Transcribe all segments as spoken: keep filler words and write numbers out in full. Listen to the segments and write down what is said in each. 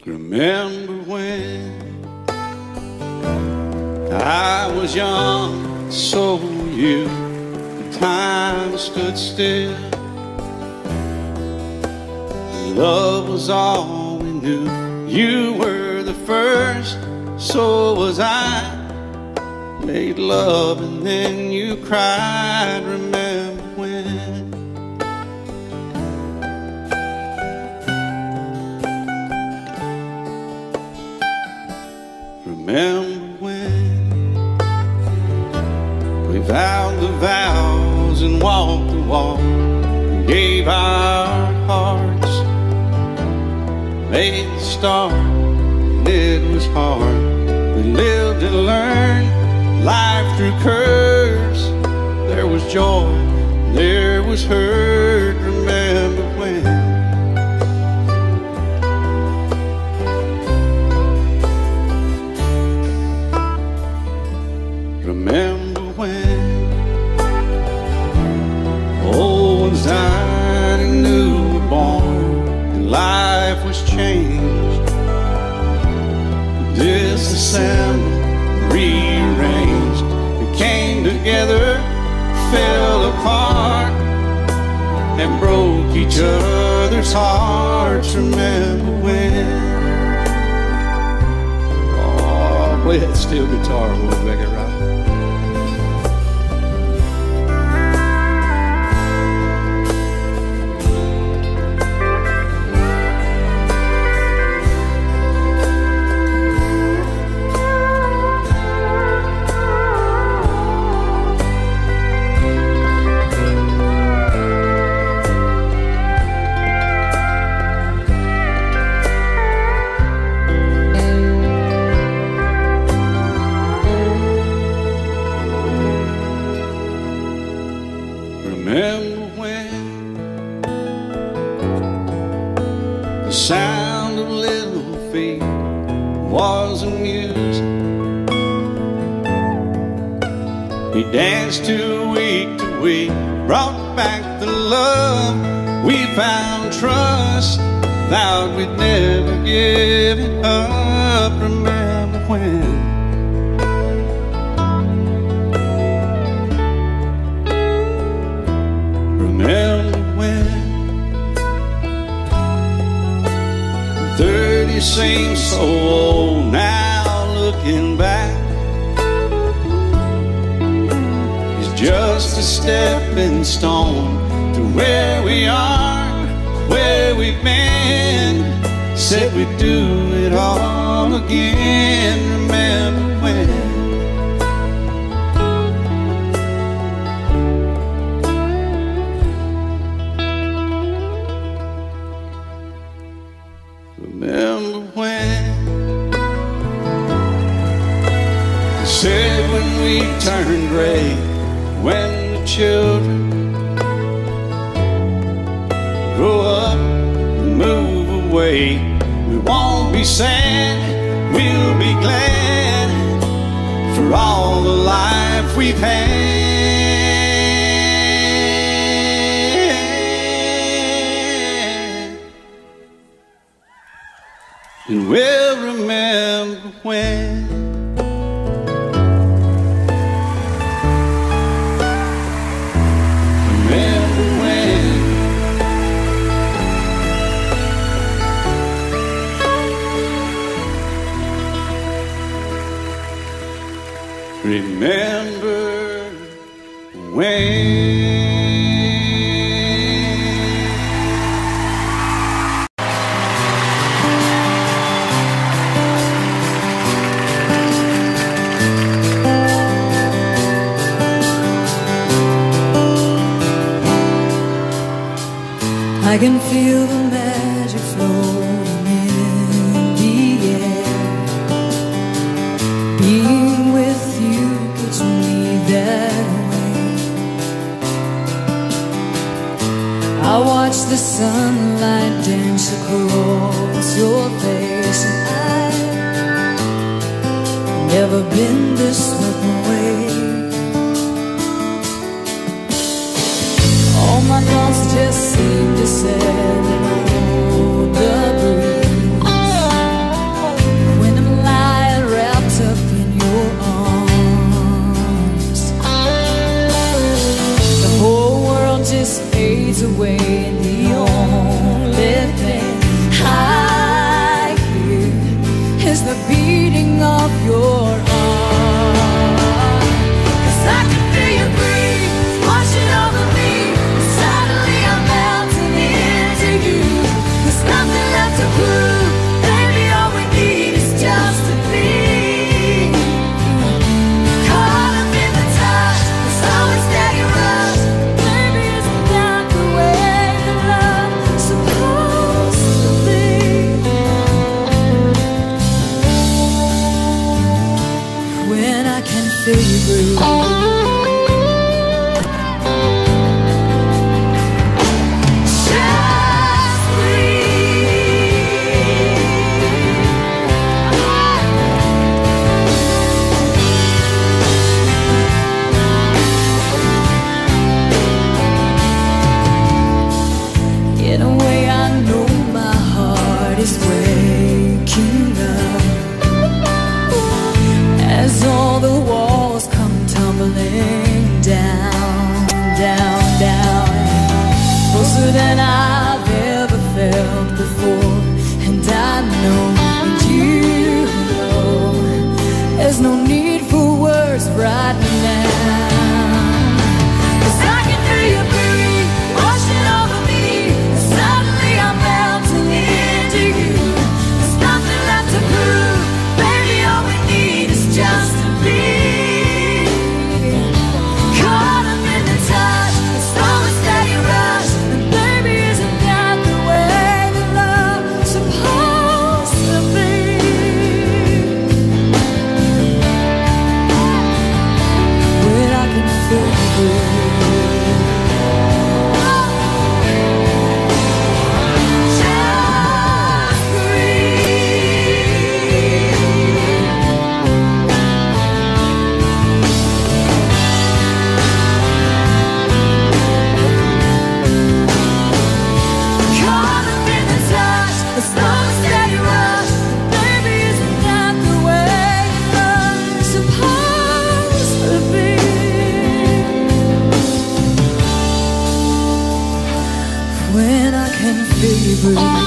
Remember when I was young, so were you. Time stood still. Love was all we knew. You were the first, so was I. Made love and then you cried. Remember when? Remember when we vowed the vows and walked the walk and gave our hearts, made the start, and it was hard. We lived and learned life through curves. There was joy, there was hurt. Remember when? Remember when old ones died and new were born, and life was changed, disassembled, rearranged. We came together, fell apart, and broke each other's hearts. Remember when? Oh, play that steel guitar, we'll make it right. Remember when the sound of little feet was amusing? We danced to week to week, brought back the love. We found trust, vowed we'd never give it up. Remember when? Remember when thirty seems so old now, looking back. It's just a stepping stone to where we are, where we've been. Said we'd do it all again. Remember when? Remember when they said when we turned gray, when the children grow up and move away, we won't be sad, we'll be glad for all the life we've had. And we'll remember when. Remember when. Remember when. I can feel the magic flowing in the air. Being with you gets me that way. I watch the sunlight dance across your face, and I've never been this swept away. All my thoughts just seem to settle on the breeze. away, and the only thing I hear is the beating of your heart. 'Cause I can feel you breathe, washing over me. Suddenly I'm melting into you. There's nothing left to prove. Baby, all we need is just to be. Caught up in the touch, it's always steady rush. Baby, isn't that the way that love's supposed to be? When I can feel you breathe. In a way I know my heart is waking up as all the walls come tumbling down, down, down, closer than I've ever felt before. And I know, and you know, there's no need for words right now. 'Cause I can feel you breathe, washing over me. Suddenly I'm melting into you. There's nothing left to prove. Baby, all we need is just to be. Caught up in the touch, it's always steady rush. And baby, isn't that the way that love's supposed to be? When I can feel you breathe. Just breathe. Caught up in the touch, the slow steady rush. Baby, isn't that the way love's supposed to be? When I can feel you breathe.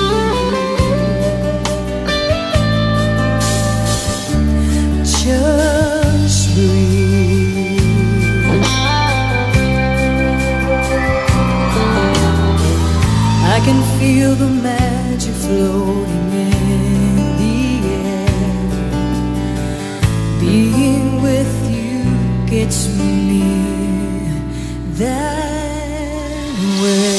Just breathe. I can feel the magic floating in the air. Being with you gets me that way.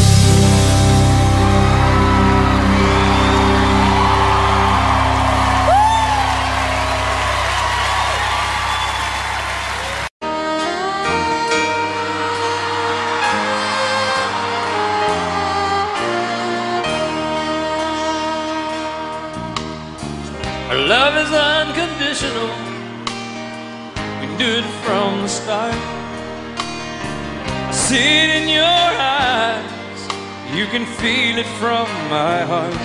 Our love is unconditional. We knew it from the start. I see it in your eyes. You can feel it from my heart.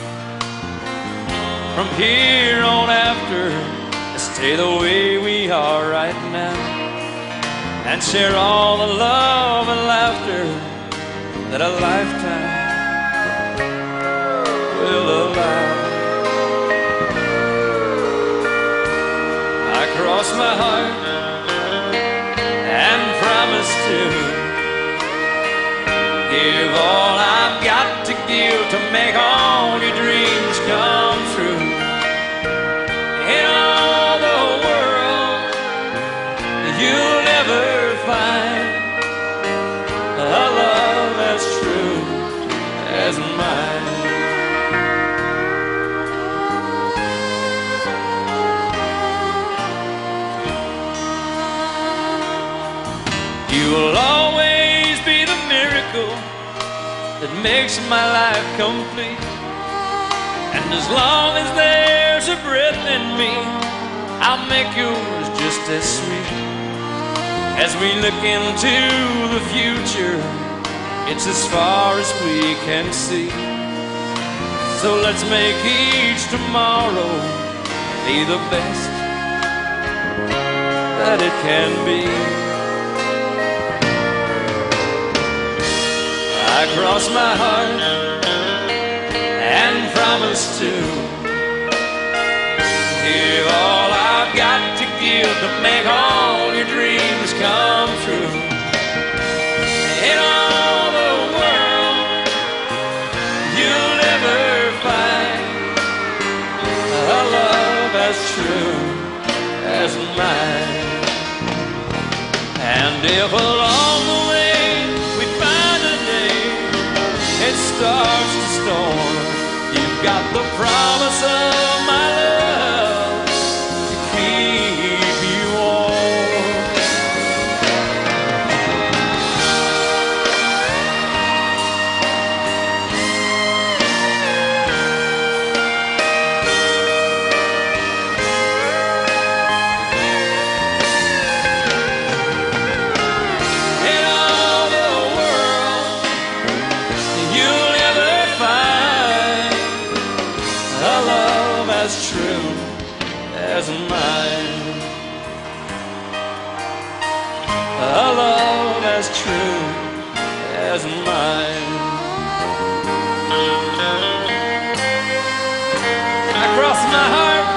From here on after, let's stay the way we are right now, and share all the love and laughter that a lifetime will allow. I cross my heart and promise to give all I've got to give to make all your dreams come true. In all the world, you'll never find a love as true as mine. You will always be the miracle that makes my life complete. And as long as there's a breath in me, I'll make yours just as sweet. As we look into the future, it's as far as we can see. So let's make each tomorrow be the best that it can be. I cross my heart and promise to give all I've got to give to make all your dreams come true. In all the world, you'll never find a love as true as mine. And if along the way we find a day it starts to storm, you've got the promise of my love to keep you warm. In all the world, you'll never find a love as true as mine. A love as true as mine. I cross my heart.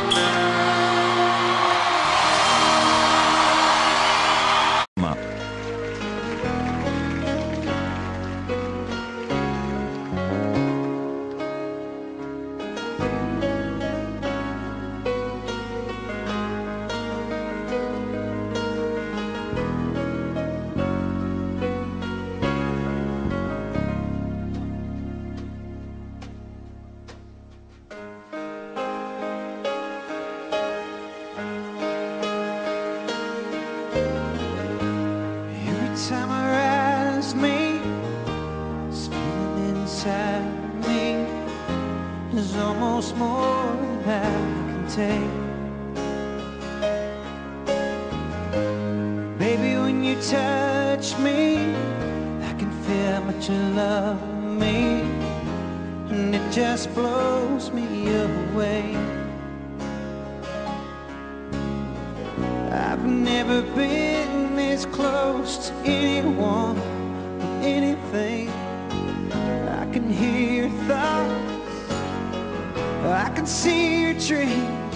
Every time I rise me, this feeling inside me is almost more than I can take. Baby, when you touch me, I can feel how much you love me, and it just blows me away. I've never been this close to anyone or anything. I can hear your thoughts, I can see your dreams.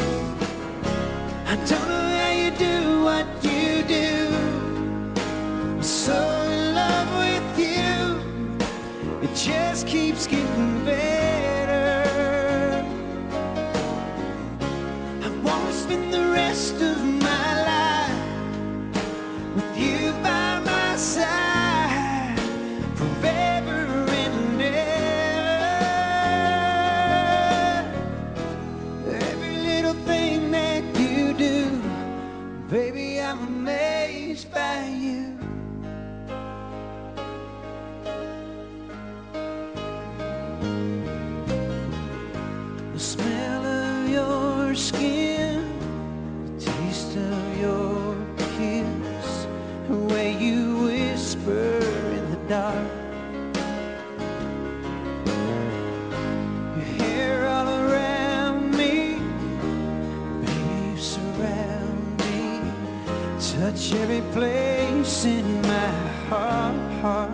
I don't know how you do what you do. I'm so in love with you, it just keeps getting better. I wanna spend the rest of my life with you by my side, forever and ever. Every little thing that you do, baby, I'm amazed by you. The smell of your skin, the taste of your kiss, the way you whisper in the dark, your hair all around me, baby, you surround me, touch every place in my heart.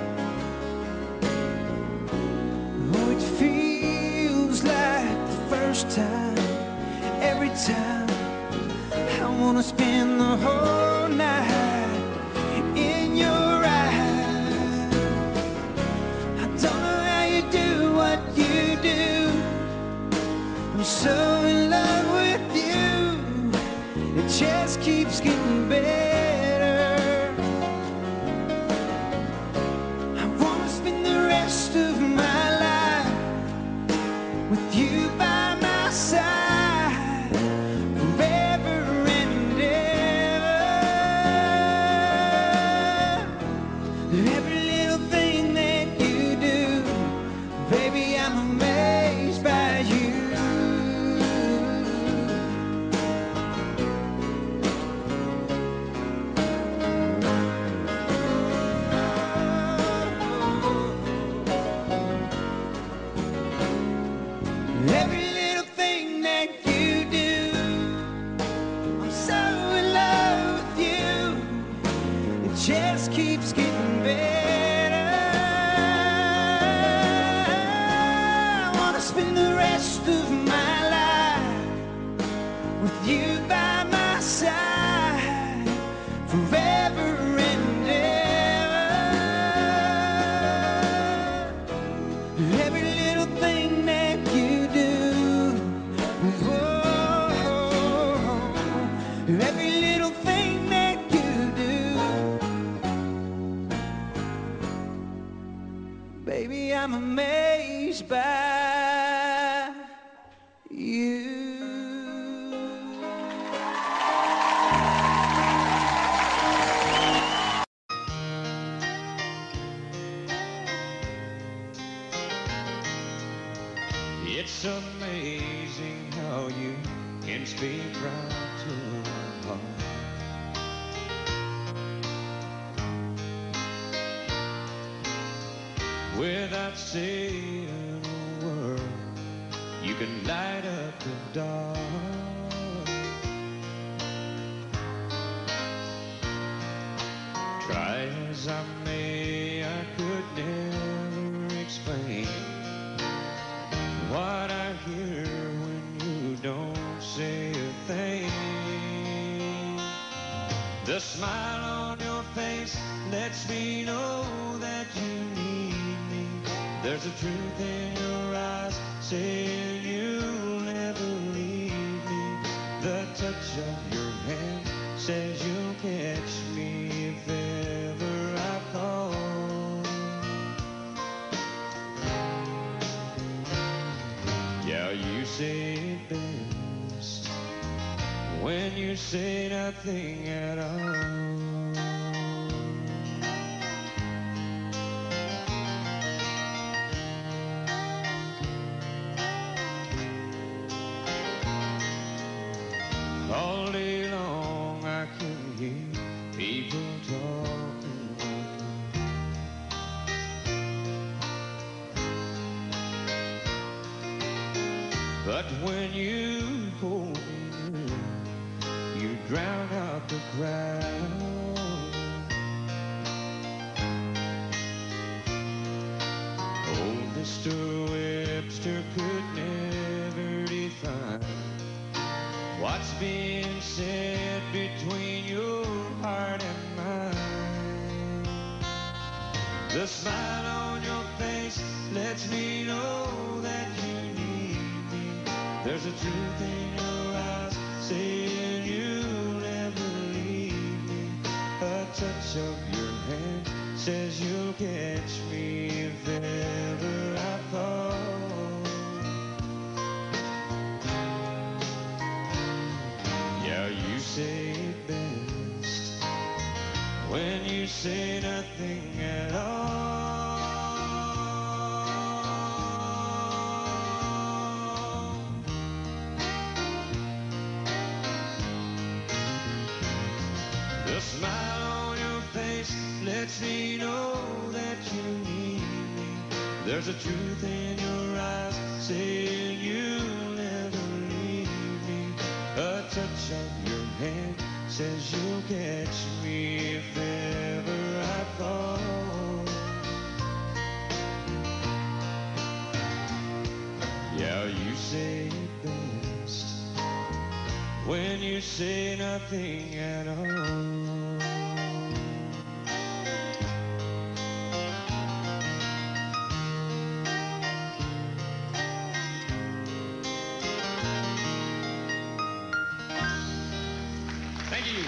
Oh, it feels like the first time, every time. I wanna spend the whole night in your eyes. I don't know how you do what you do. I'm so in love with you, it just keeps getting better. Baby, I'm amazed by you. It's amazing how you can speak right to my heart. Without saying a word, you can light up the dark. Try as I may, I could never explain what I hear when you don't say a thing. The smile on your face lets me know that you need me. There's a truth in your eyes saying you'll never leave me. The touch of your hand says you'll catch me if ever I fall. Yeah, you say it best when you say nothing at all. All day long I can hear people talking like that. But when you hold me near, you drown out the crowd. Oh, Mister Webster could never define what's being said between your heart and mine. The smile on your face lets me know that you need me. There's a truth in your eyes saying you'll never leave me. A touch of your hand says you'll catch me if ever I fall. You say it best when you say nothing at all. The smile on your face lets me know that you need me. There's a truth in your eyes saying you'll never leave me. A touch of your hand says you'll catch me if ever I fall. Yeah, you say it best when you say nothing at all. Thank you.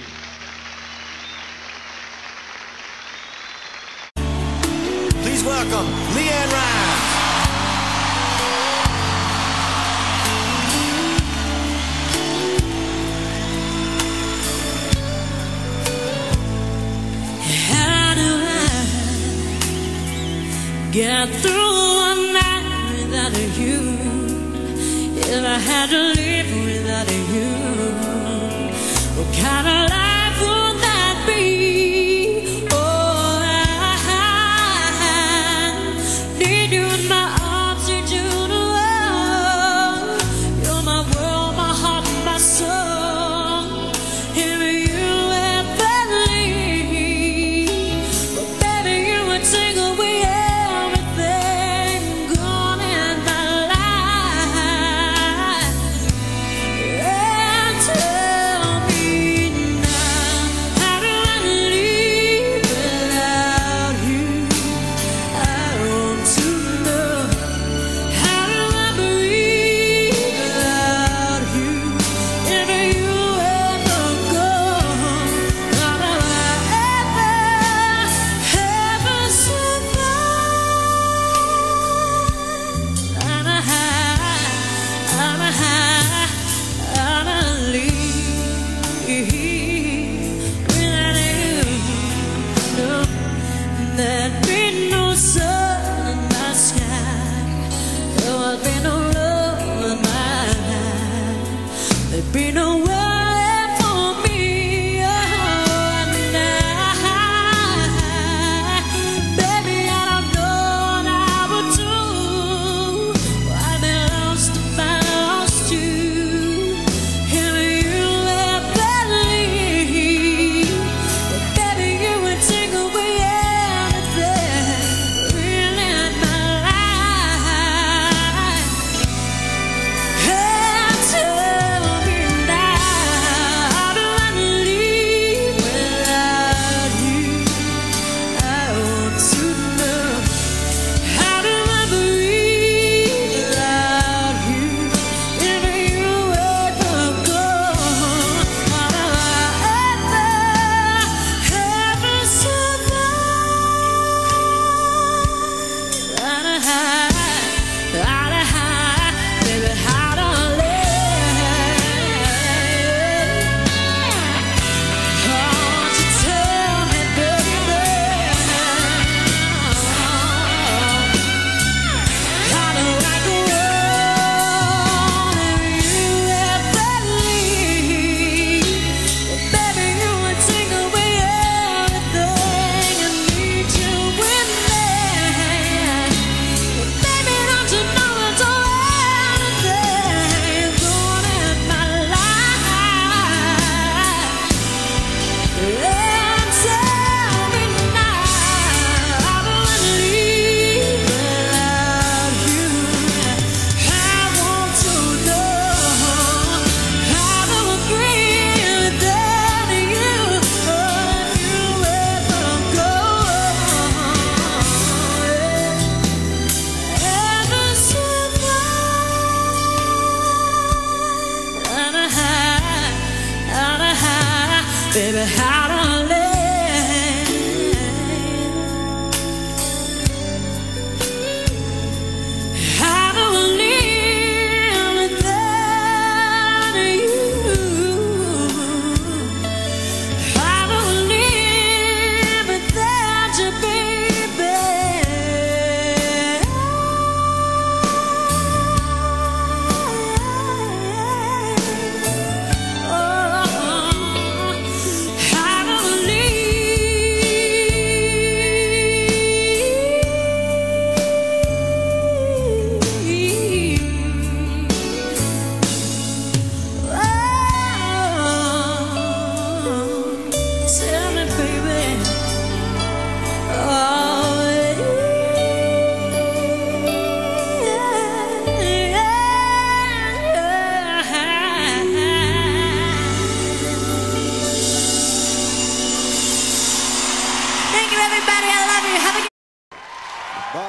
Please welcome Leanne Rimes. How do I get through one night without you? If I had to live without you, what kind of life would that be? Oh, I need you in my arms, need you to love. You're my world, my heart, my soul. If you ever leave, well, baby, you would take away everything gone in my life. And tell me now.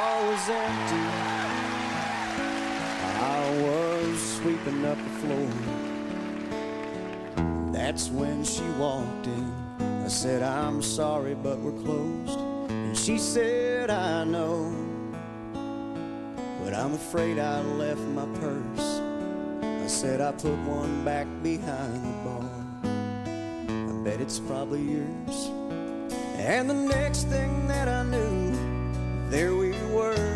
hall was empty. I was sweeping up the floor. That's when she walked in. I said, I'm sorry, but we're closed. And she said, I know, but I'm afraid I left my purse. I said, I put one back behind the bar. I bet it's probably yours. And the next thing that I knew, there we were,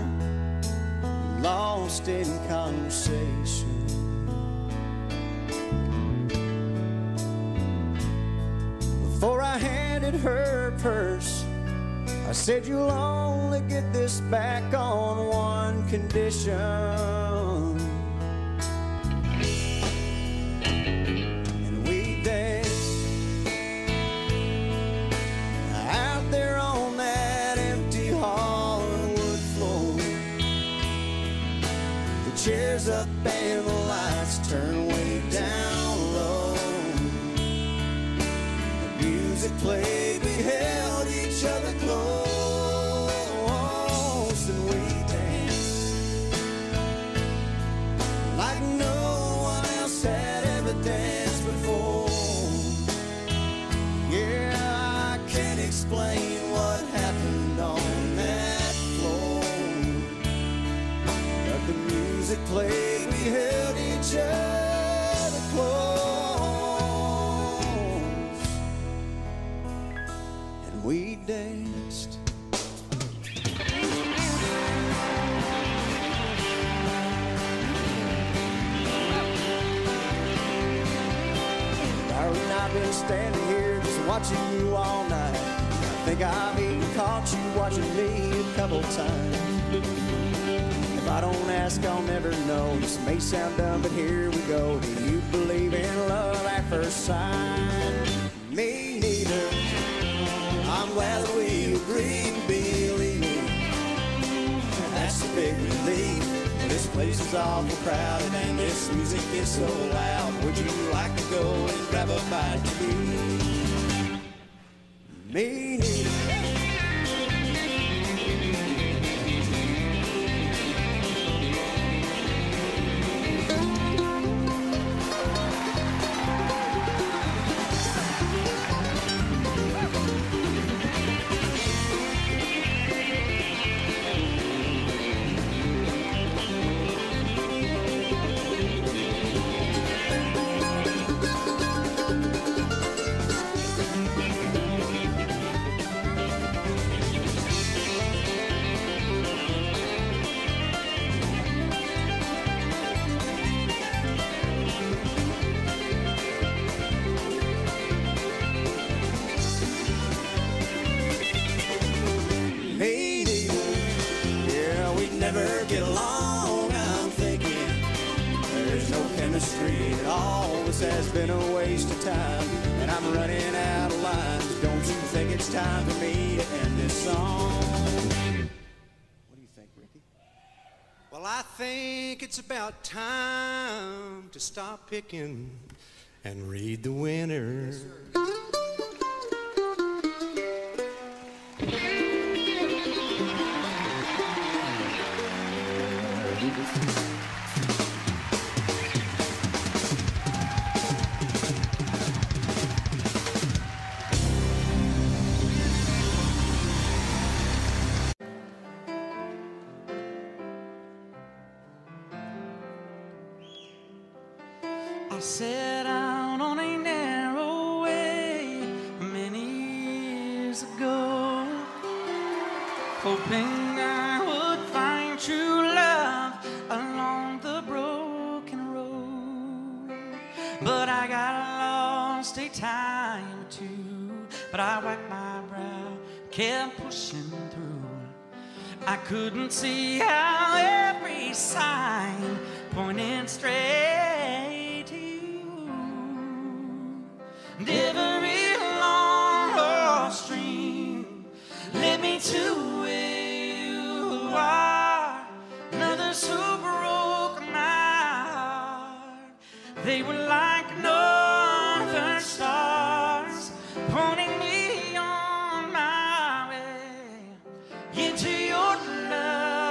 lost in conversation. Before I handed her purse, I said, you'll only get this back on one condition. And we danced out there on that empty hardwood floor. The chairs up and the lights turned way down low. Music played, we held each other close, and we danced like no one else had ever danced before. Yeah, I can't explain what happened on that floor, but the music played, we held each other close. We danced. Darling, I've been standing here just watching you all night. I think I've even caught you watching me a couple times. If I don't ask, I'll never know. This may sound dumb, but here we go. Do you believe in love at first sight? Me neither. I'm glad that we agreed to believe me. That's a big relief. This place is awful crowded and this music is so loud. Would you like to go and grab a bite to eat? Me neither. Never get along, I'm thinking. There's no chemistry at all. This has been a waste of time, and I'm running out of lines. Don't you think it's time for me to end this song? What do you think, Ricky? Well, I think it's about time to stop picking and read the winner. Yes, sir. I set out on a narrow way many years ago, hoping I would find true love along the broken road. But I got lost a time or two, but I wiped my brow, kept pushing through. I couldn't see how every sign pointed straight to you. And every long lost stream led me to where you are. And others who broke my heart, they were like northern stars, pointing me on my way into your love.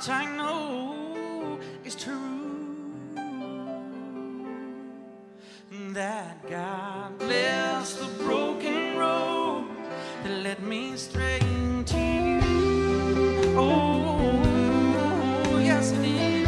much I know is true, that God bless the broken road that led me straight to you. Oh, yes it is.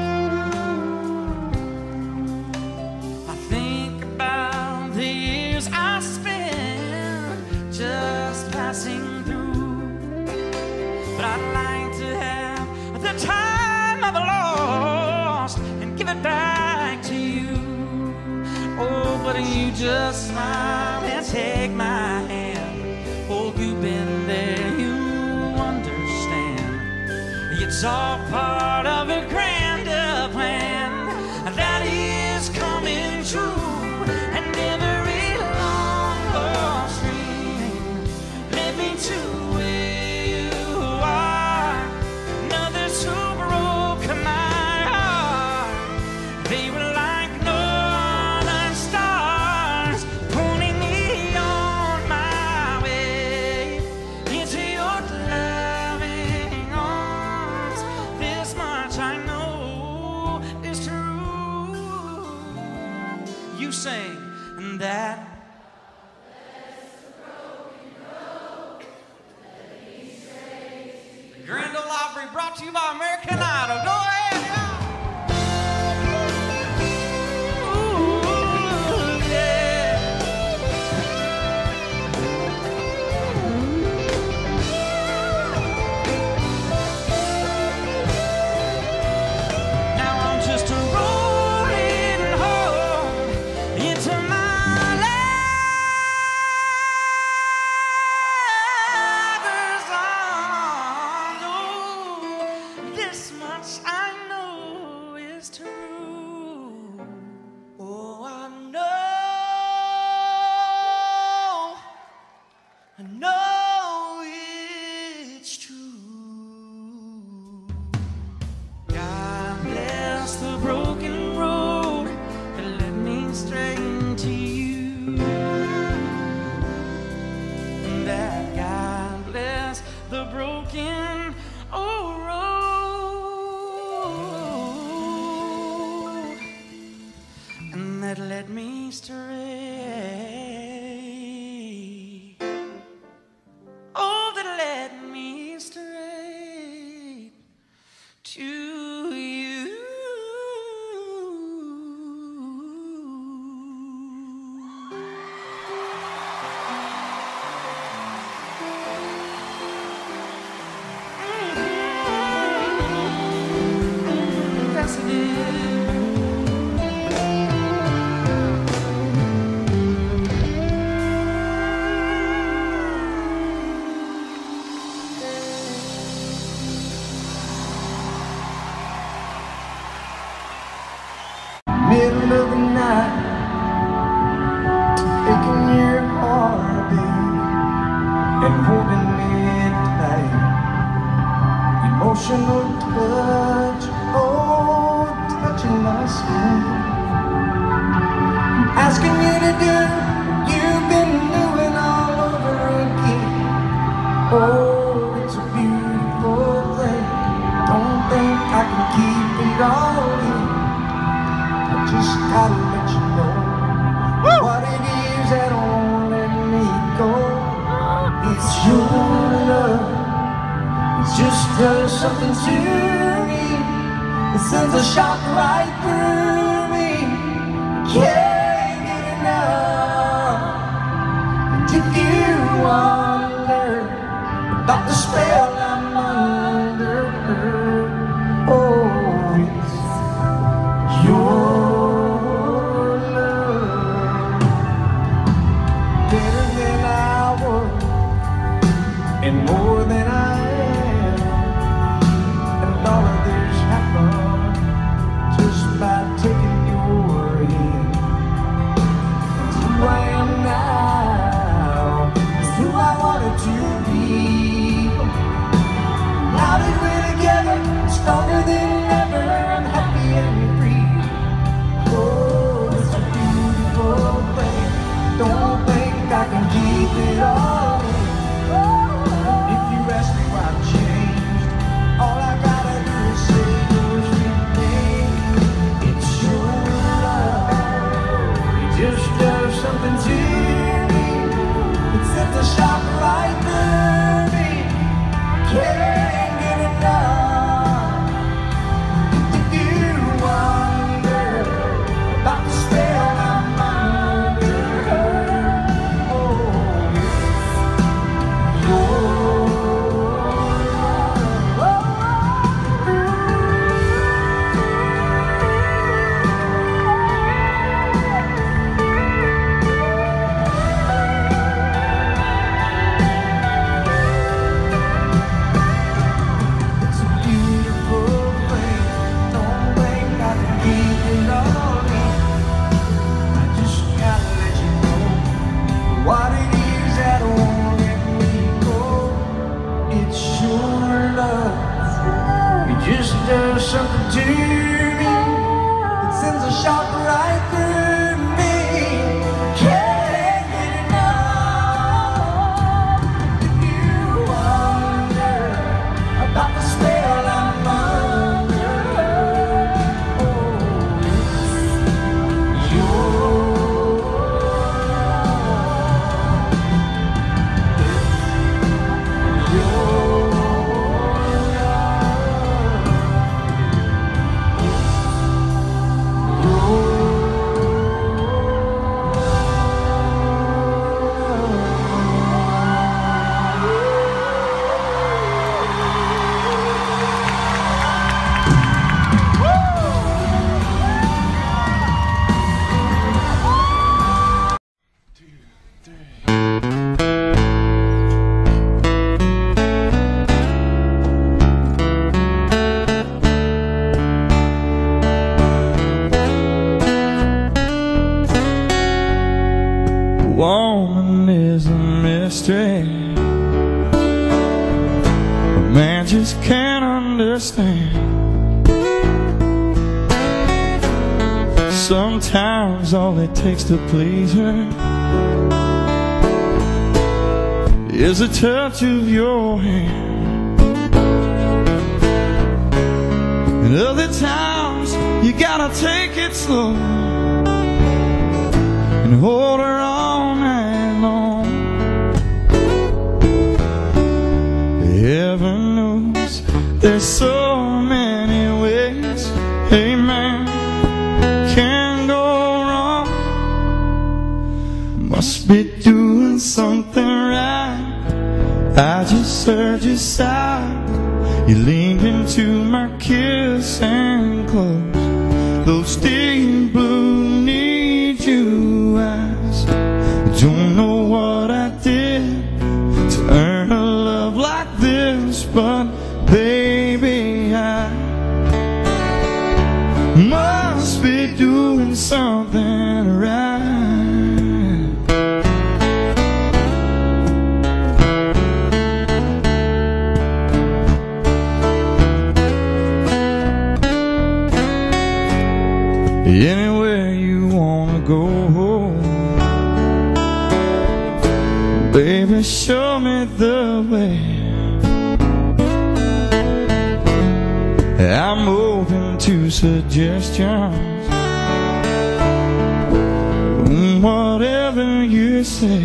I think about the years I spent just passing through, but I'd like to have the time I've lost and give it back to you. Oh, but you just smile and take my hand. Oh, you've been there, you understand. It's all part of a grander plan that is coming true. And every long lost dream led me to where you are. Others who broke my heart, they were like northern stars, pulling me on my way into your loving arms. This much I know is true. You sing that. Grand Ole Opry brought to you by American Idol. Go ahead, y'all. Ooh, yeah. Now I'm just a rolling home into my lover's arms. Oh, this much I know is true. Oh, I know, I know it's true. God bless the broken road that led me straight to you. That God bless the broken oh, road, and that led me straight. Oh, that led me straight to you. Yes, it is. Middle of the night, taking your heartbeat and holding it tight. Emotional touch, oh, touching my skin. Asking you to do, you've been doing all over again. Oh, it's a beautiful thing. Don't think I can keep it all in. I just gotta let you know what it is that won't let me go. It's your love. It just does something to me. It sends a shock right through me. Can't get enough. And if you wonder about the spell I'm under, oh, it's your and more than I am, and all of this happened just by taking your hand. It's who I am now, it's who I wanted to be. It's your love. It just does something to me. It sends a shock right through me. Can't get enough. If you wonder about the spell I'm under, oh, it's your woman is a mystery a man just can't understand. Sometimes all it takes to please her is a touch of your hand, and other times you gotta take it slow and hold her all night long. Heaven knows there's so many ways a man can go wrong. Must be doing something right. I just heard you sigh. You leaned into my kiss and closed those deep blue need you eyes. Don't know what I did to earn a love like this, but baby, I must be doing something right. Anywhere you wanna go, baby, show me the way. I'm open to suggestions, whatever you say.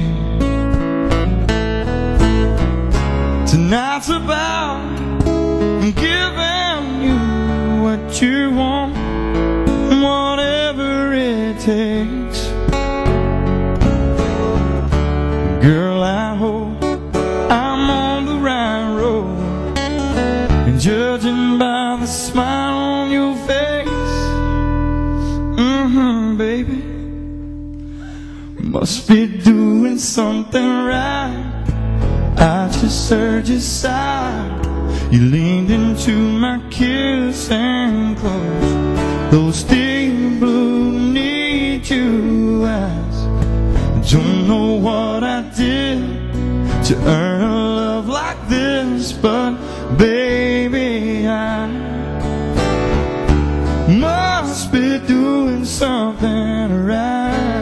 Tonight's about giving you what you want, whatever it takes. Girl, I hope I'm on the right road, and judging by the smile on your face, mm-hmm, baby, must be doing something right. I just heard you sigh. You leaned into my kiss and closed those deep blue need you eyes. Don't know what I did to earn a love like this, but baby, I must be doing something right.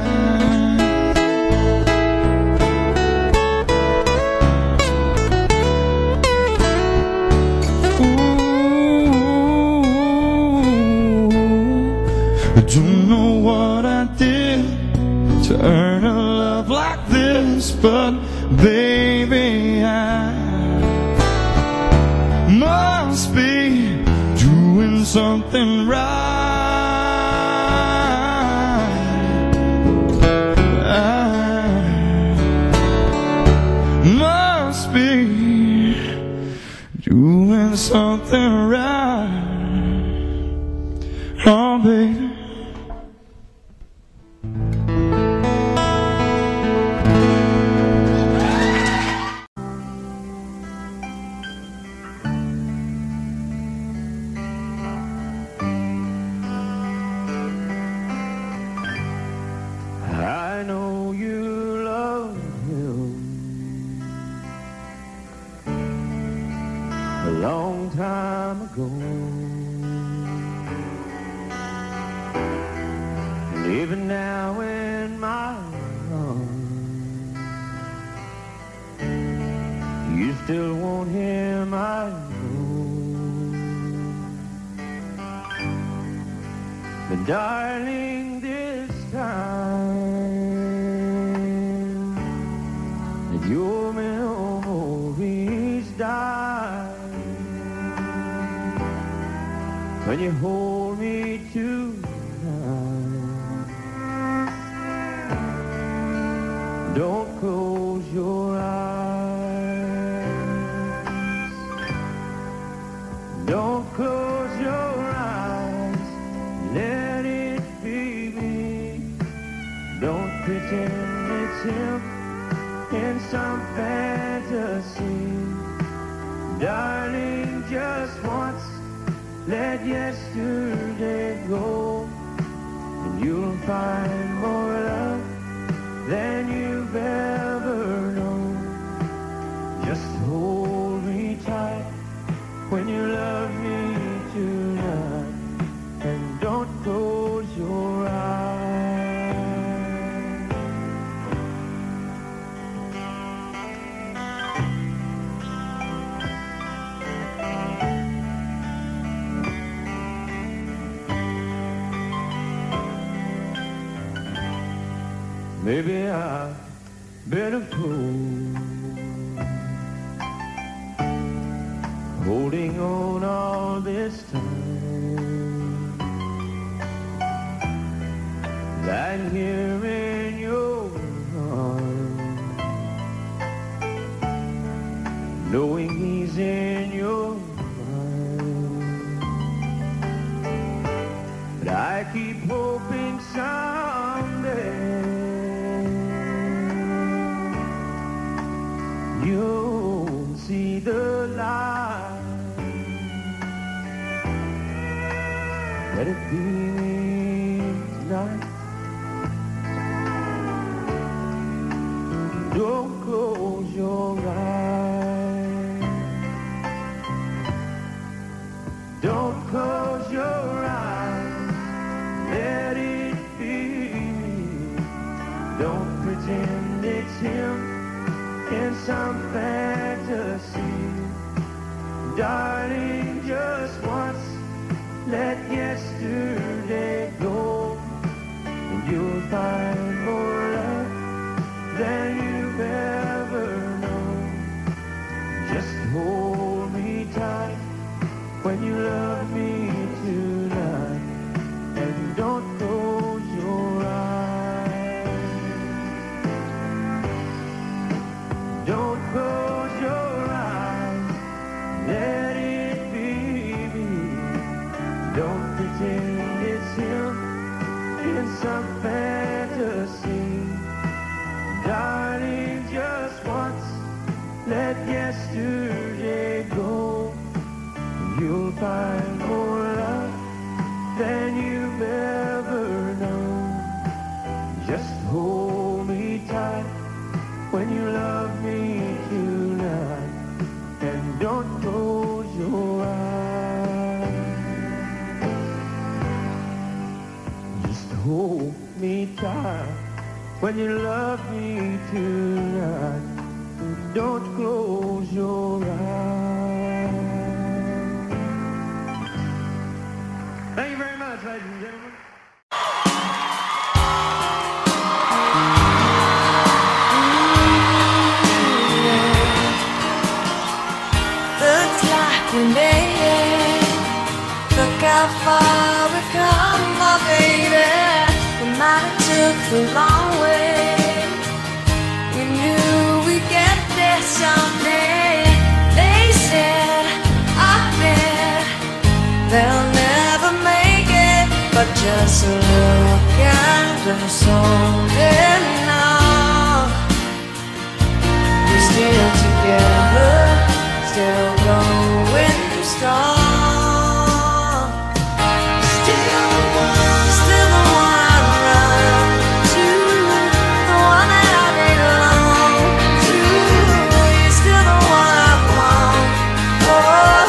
Don't know what I did to earn a love like this, but baby, I must be doing something right. I must be doing something right. Oh, baby. I know you love him. a long time ago. And even now in my arms, you still want him, I know. But darling, this time that your memories die, when you hold me tonight, don't close your eyes. Don't close your eyes. Let it be me. Don't pretend it's him in some fantasy. Darling, just once, let yesterday go, and you'll find more love than you've ever known. Just hold me tight when you love me tonight, and don't close your eyes. Maybe I've been a fool, holding on all this time, lying here in your arms, knowing he's in your mind. But I keep hoping someday you'll see the light. Let it be tonight. Don't close your eyes. Don't close your eyes. Let it be. Don't pretend it's him in some fantasy. Darling, just once, let yesterday go, and you'll find more love than you've ever known. Just hold me tight when you love me tonight, and don't close your eyes. Don't close your eyes, let it be me. Don't pretend it's him in some fantasy. Darling, just once, let yesterday go, and you'll find more love than you've ever known. Just hold me tight when you love me tonight, and don't close your eyes. Just hold me tight when you love me tonight, and don't close your eyes. Thank you very much, ladies and gentlemen. We made it. Look how far we've come, oh baby. We might have took the long way. We knew we'd get there someday. They said, I bet they'll never make it, but just look at us holding on. We're still together, still going strong. Still the one, still the one I run to, the one that I belong to. You're still the one I want. Oh.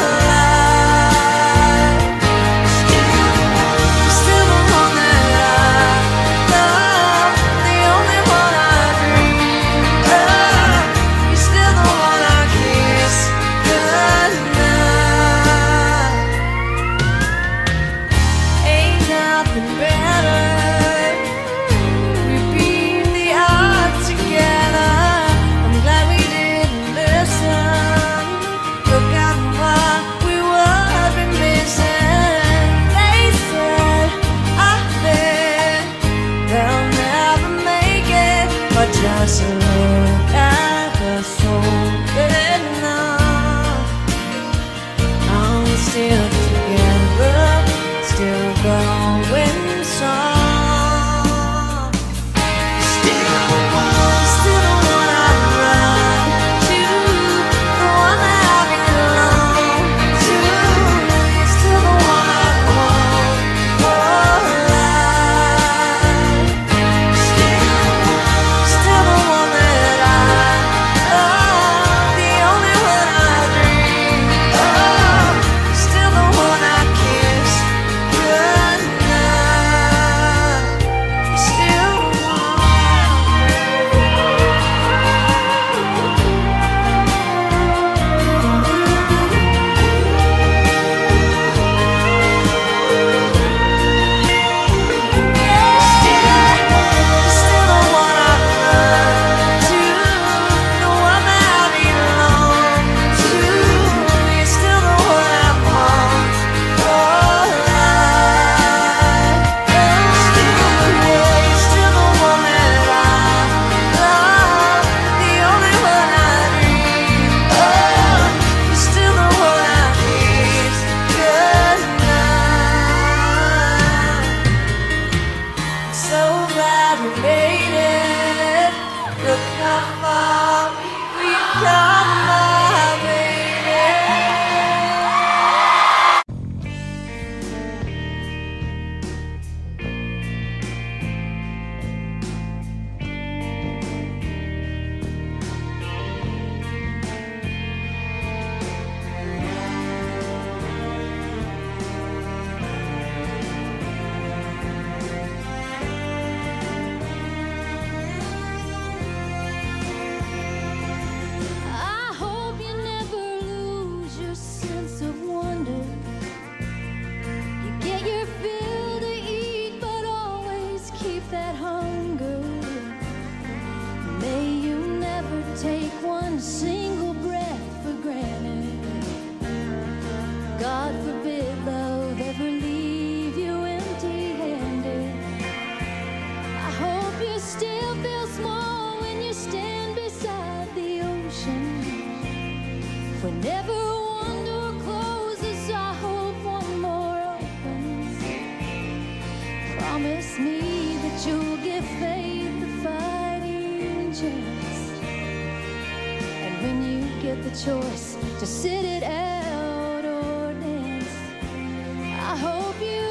God forbid love ever leave you empty-handed. I hope you still feel small when you stand beside the ocean. Whenever one door closes, I hope one more opens. Promise me that you'll give faith a fighting chance. And when you get the choice to sit it out or dance, I hope you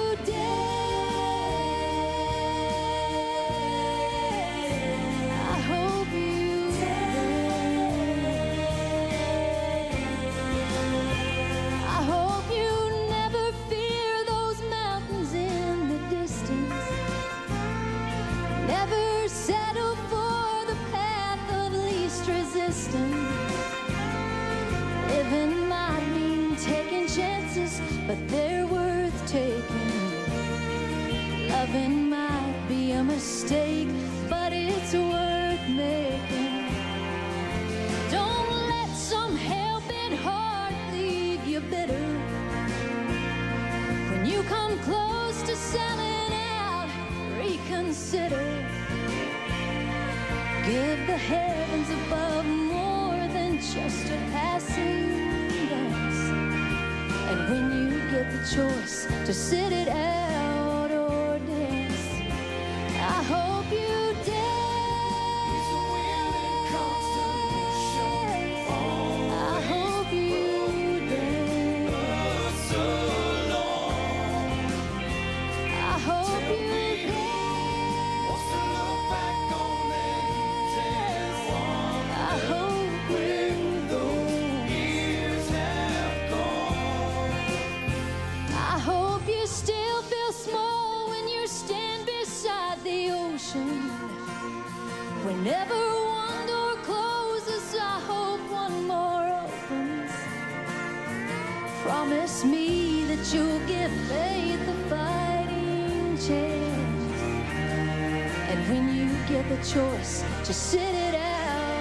dance. I hope you dance. I hope you never fear those mountains in the distance. Never settle for the path of least resistance. Living might mean taking chances, but they're worth taking. Loving might be a mistake, but it's worth making. Don't let some hell-bent heart leave you bitter. When you come close to selling out, reconsider. Give the heavens above more than just a passing glance. And when you get the choice to sit it out or dance, I hope you dance. I hope you dance. I hope you I hope when those years have gone, I hope you still feel small when you stand beside the ocean. Whenever one door closes, I hope one more opens. Promise me that you'll give faith a fighting chance. And when you get the choice to sit it out,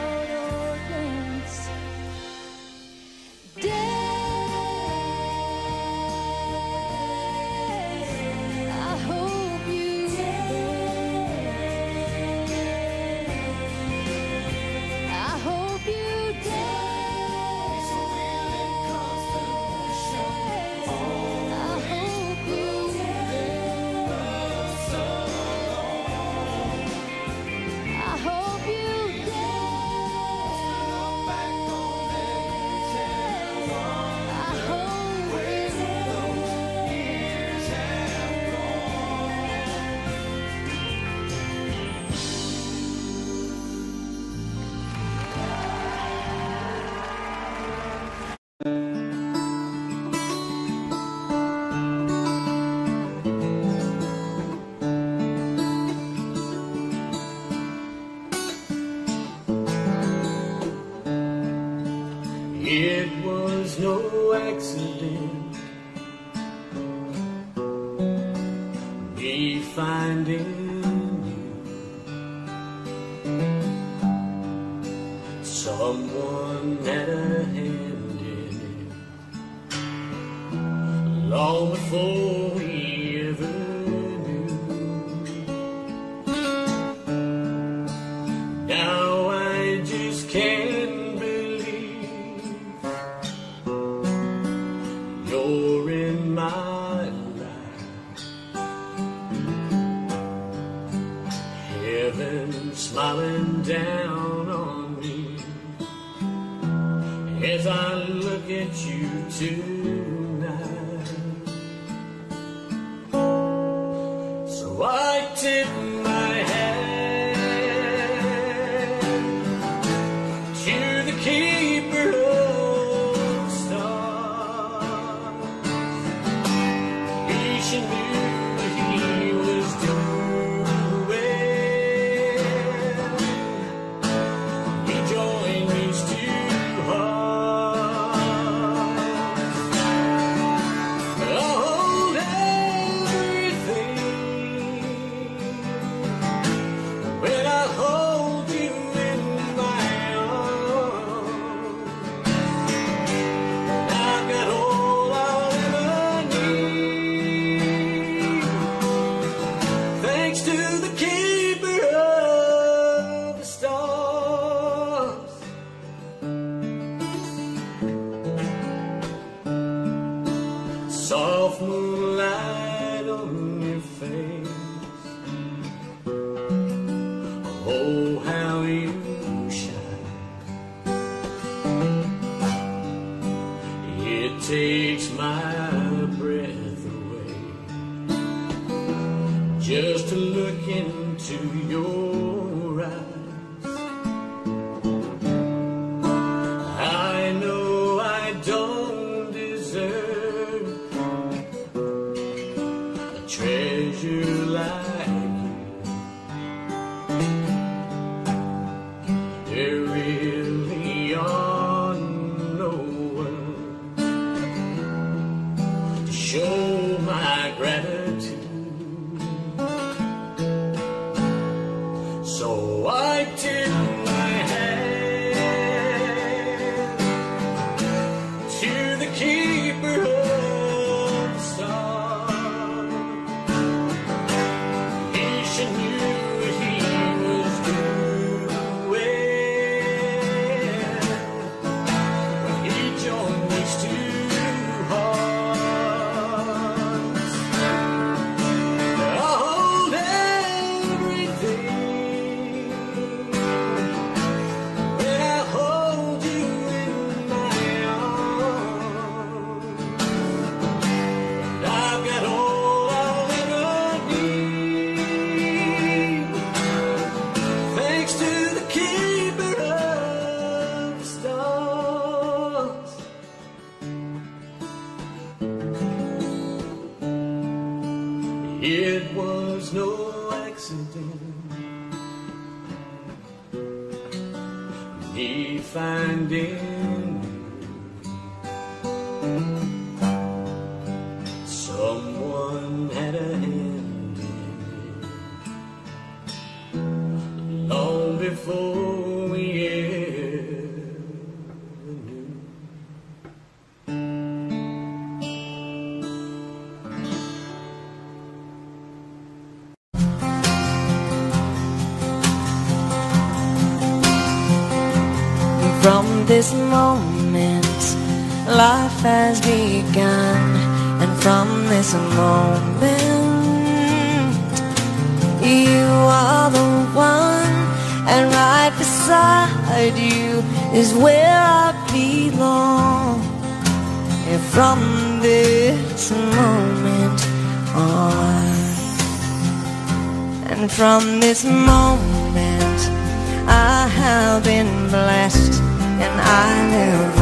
It was no accident, me finding you. Someone had a hand in it long before we ever knew. Now I just can't you're in my life. Heaven smiling down on me as I look at you tonight. So I tip my hat to the keeper of stars. He knew he was doing well. He joined these two hearts. soft moonlight on your face. Oh, how you shine. It takes my breath away just to look into your eyes. I know I don't deserve a treasure like you. There really are no words to show my gratitude. So I tip my hand to the keeper of the stars. He should knew what he was doing when he joined these two hearts. I'll hold everything when I hold you in my arms. And I've got all I'll ever need, thanks to the keeper of the stars. It was no accident, me finding someone had a hand in it long before we ever knew. From this moment, life has begun, and from this moment, you are the one, and right beside you is where I belong. And from this moment on, and from this moment, I have been blessed, and I live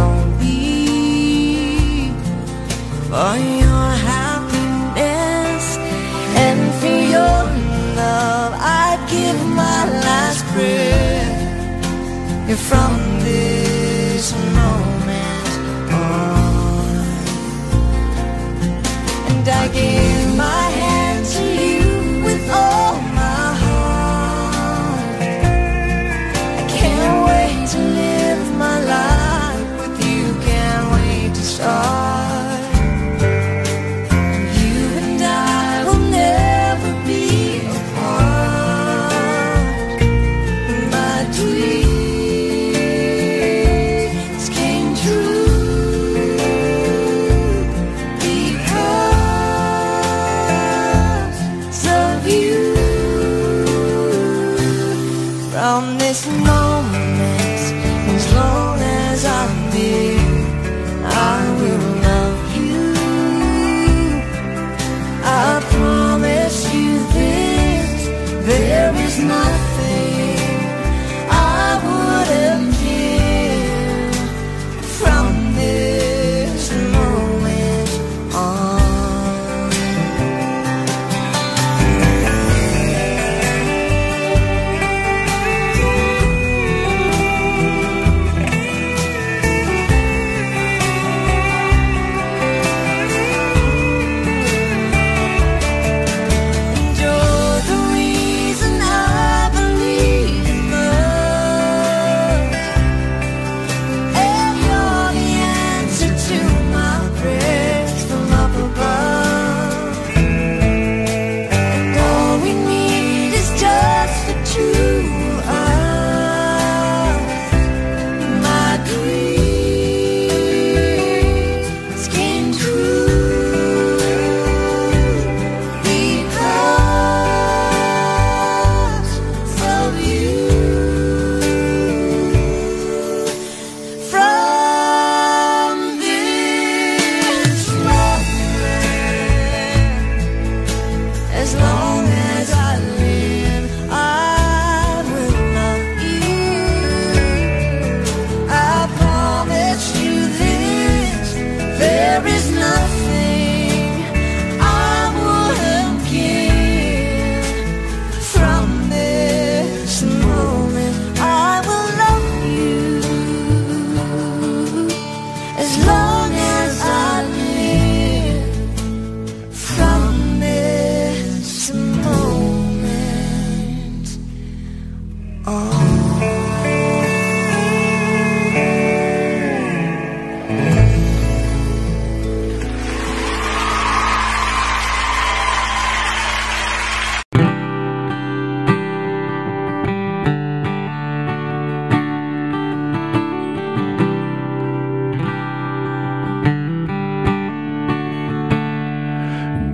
only for your happiness, and for your love I'd give my last breath. And from this moment on, and I give my hand to you with all my heart. I can't wait to live my life with you, can't wait to start. You and I will never be apart. My dreams came true because of you. From this moment, as long as I'm here, I will love you. I promise you this, there is nothing I wouldn't give from this moment on.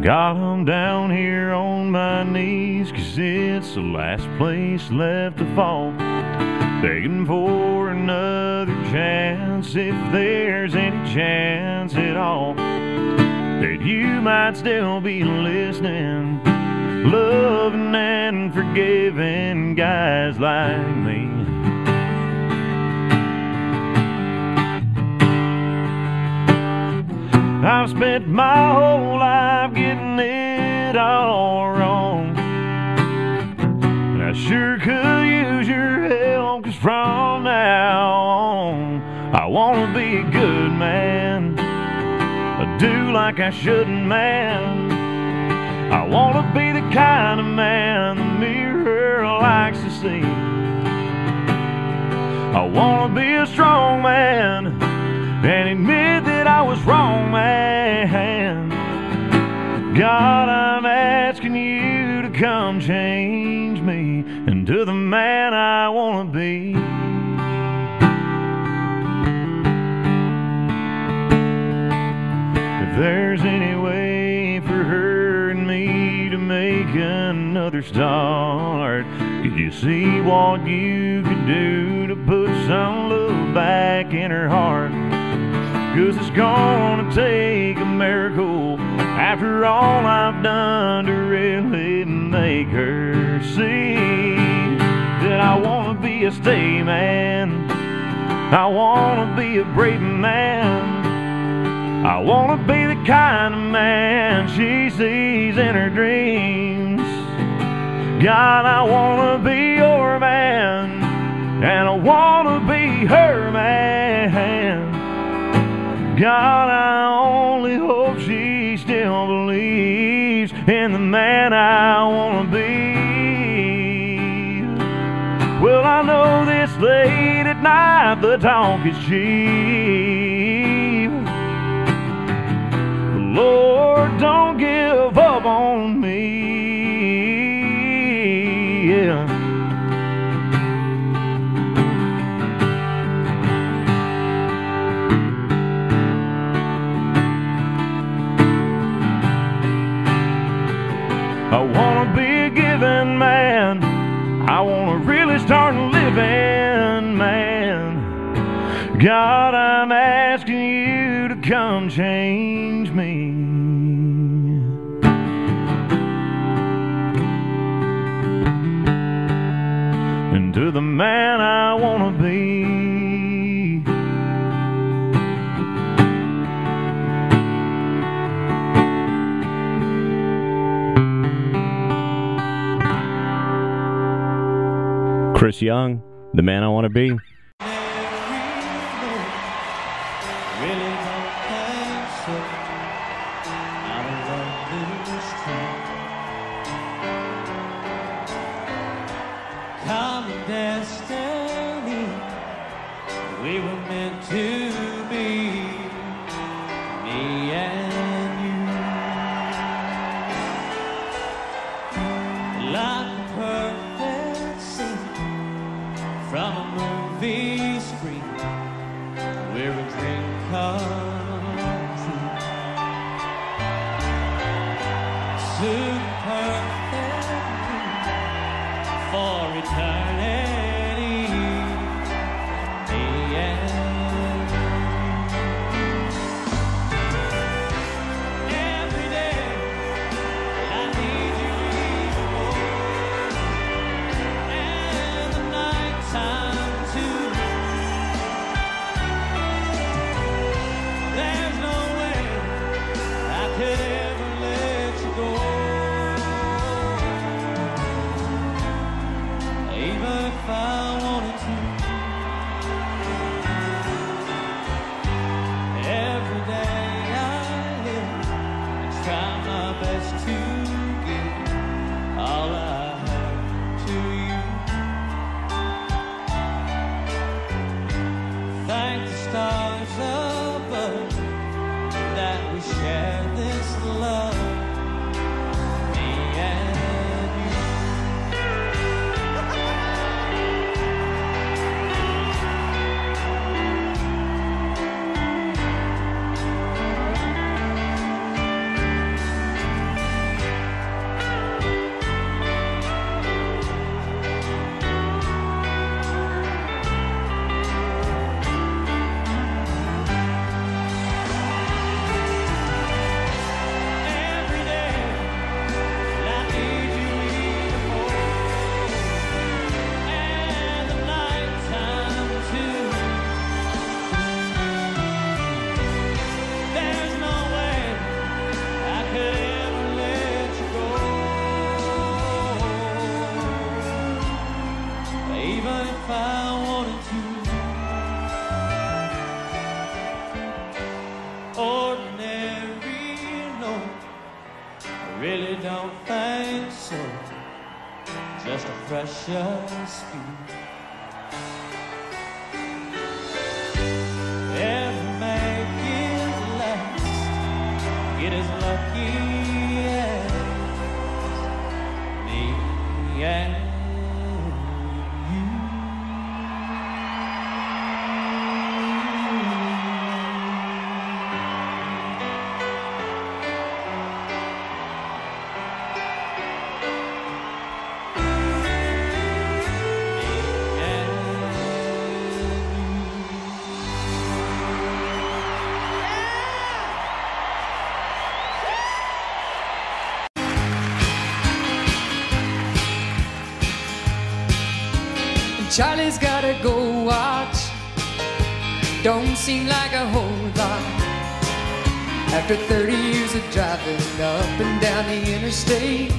God, I'm down here on my knees, 'cause it's the last place left to fall, begging for another chance, if there's any chance at all, that you might still be listening, loving and forgiving guys like me. I've spent my whole life getting it all wrong, and I sure could use your help, 'cause from now on I wanna be a good man, I do like I shouldn't, man. I wanna be the kind of man the mirror likes to see. I wanna be a strong man and admit that I was wrong, man. God, I'm asking you to come change me into the man I wanna be. If there's any way for her and me to make another start, could you see what you could do to put some love back in her heart? 'Cause it's gonna take a miracle after all I've done to really make her see that I wanna be a stay man, I wanna be a brave man, I wanna be the kind of man she sees in her dreams. God, I wanna be your man, and I wanna be her man. God, I only hope she still believes in the man I wanna be. Well, I know this late at night the talk is cheap, but Lord, don't give up on me. Yeah. I wanna be a giving man, I wanna really start living, man. God, I'm asking you to come change me into the man I wanna be. Chris Young, the man I want to be. Common destiny, we were meant to be, me and you, like a perfect scene from a movie screen, where a dream comes true. Too perfect for eternity, me and you. Every day I need you even more, and the night time too. There's no way I could ever let you go. really don't think so. Just a precious few. Every man gets last, get as lucky as me and Charlie's gotta go watch. Don't seem like a whole lot. After thirty years of driving up and down the interstate.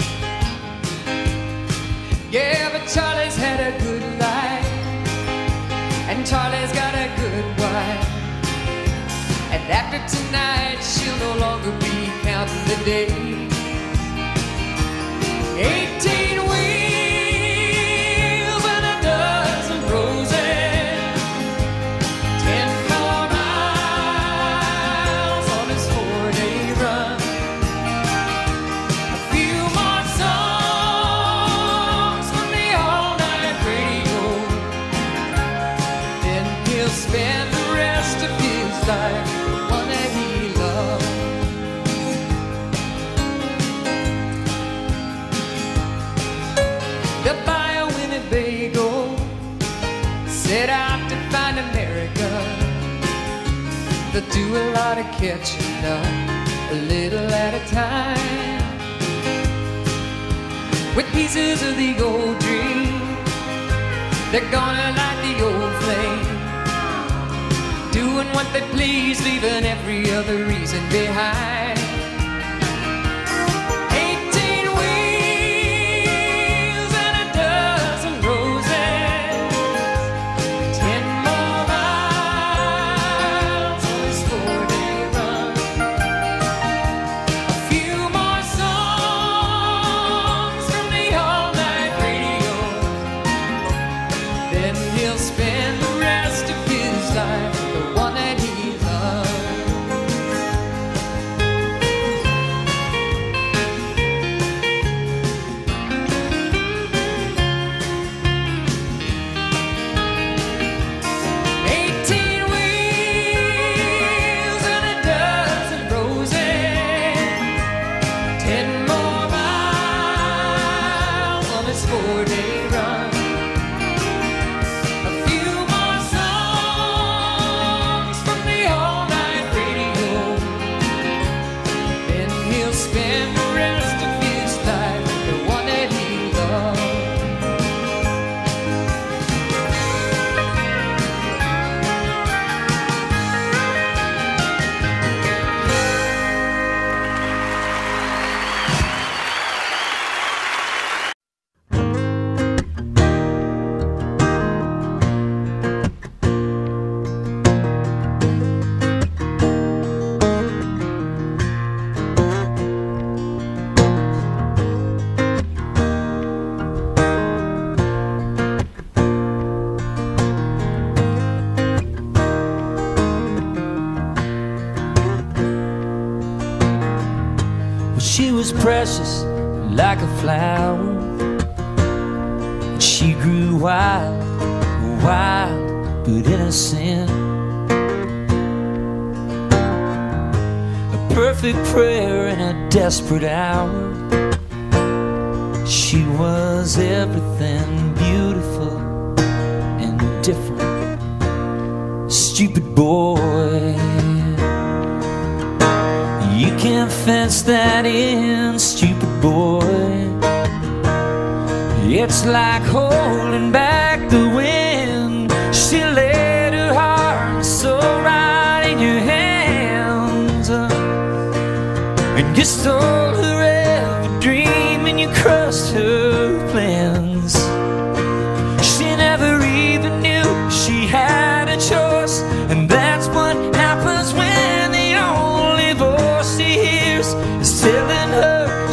Yeah, but Charlie's had a good life, and Charlie's got a good wife. And after tonight, she'll no longer be counting the days. Eighteen weeks like the one that he loved. They'll buy a Winnebago, set out to find America. They'll do a lot of catching up, a little at a time, with pieces of the old dream. They're gonna light the old flame, doing what they please, leaving every other reason behind. Eighteen wheels and a dozen roses, ten more miles on this four-day run, a few more songs from the all-night radio. Then he'll spend the rest of his life she was precious like a flower. She grew wild, wild but innocent. A perfect prayer in a desperate hour. She was everything beautiful and different. Stupid boy, you can't fence that in, stupid boy. It's like holding back the wind. She laid her heart and soul right in your hands, and you stole her every dream and you crushed her plans. She never even knew she had a choice, and that's what happens when the only voice she hears is telling her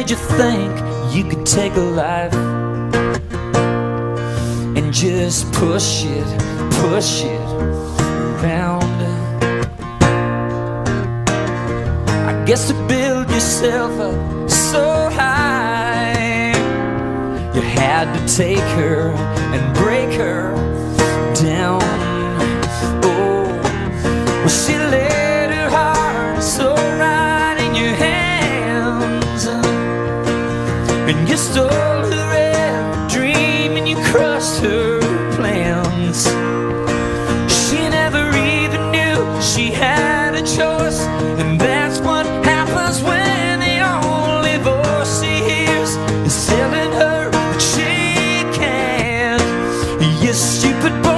did you think you could take a life and just push it, push it around? I guess to build yourself up so high, you had to take her and break her down. Oh, well, she laid her heart so right in your hands, and you stole her every dream and you crushed her plans. She never even knew she had a choice, and that's what happens when the only voice she hears is telling her that she can't. You stupid boy.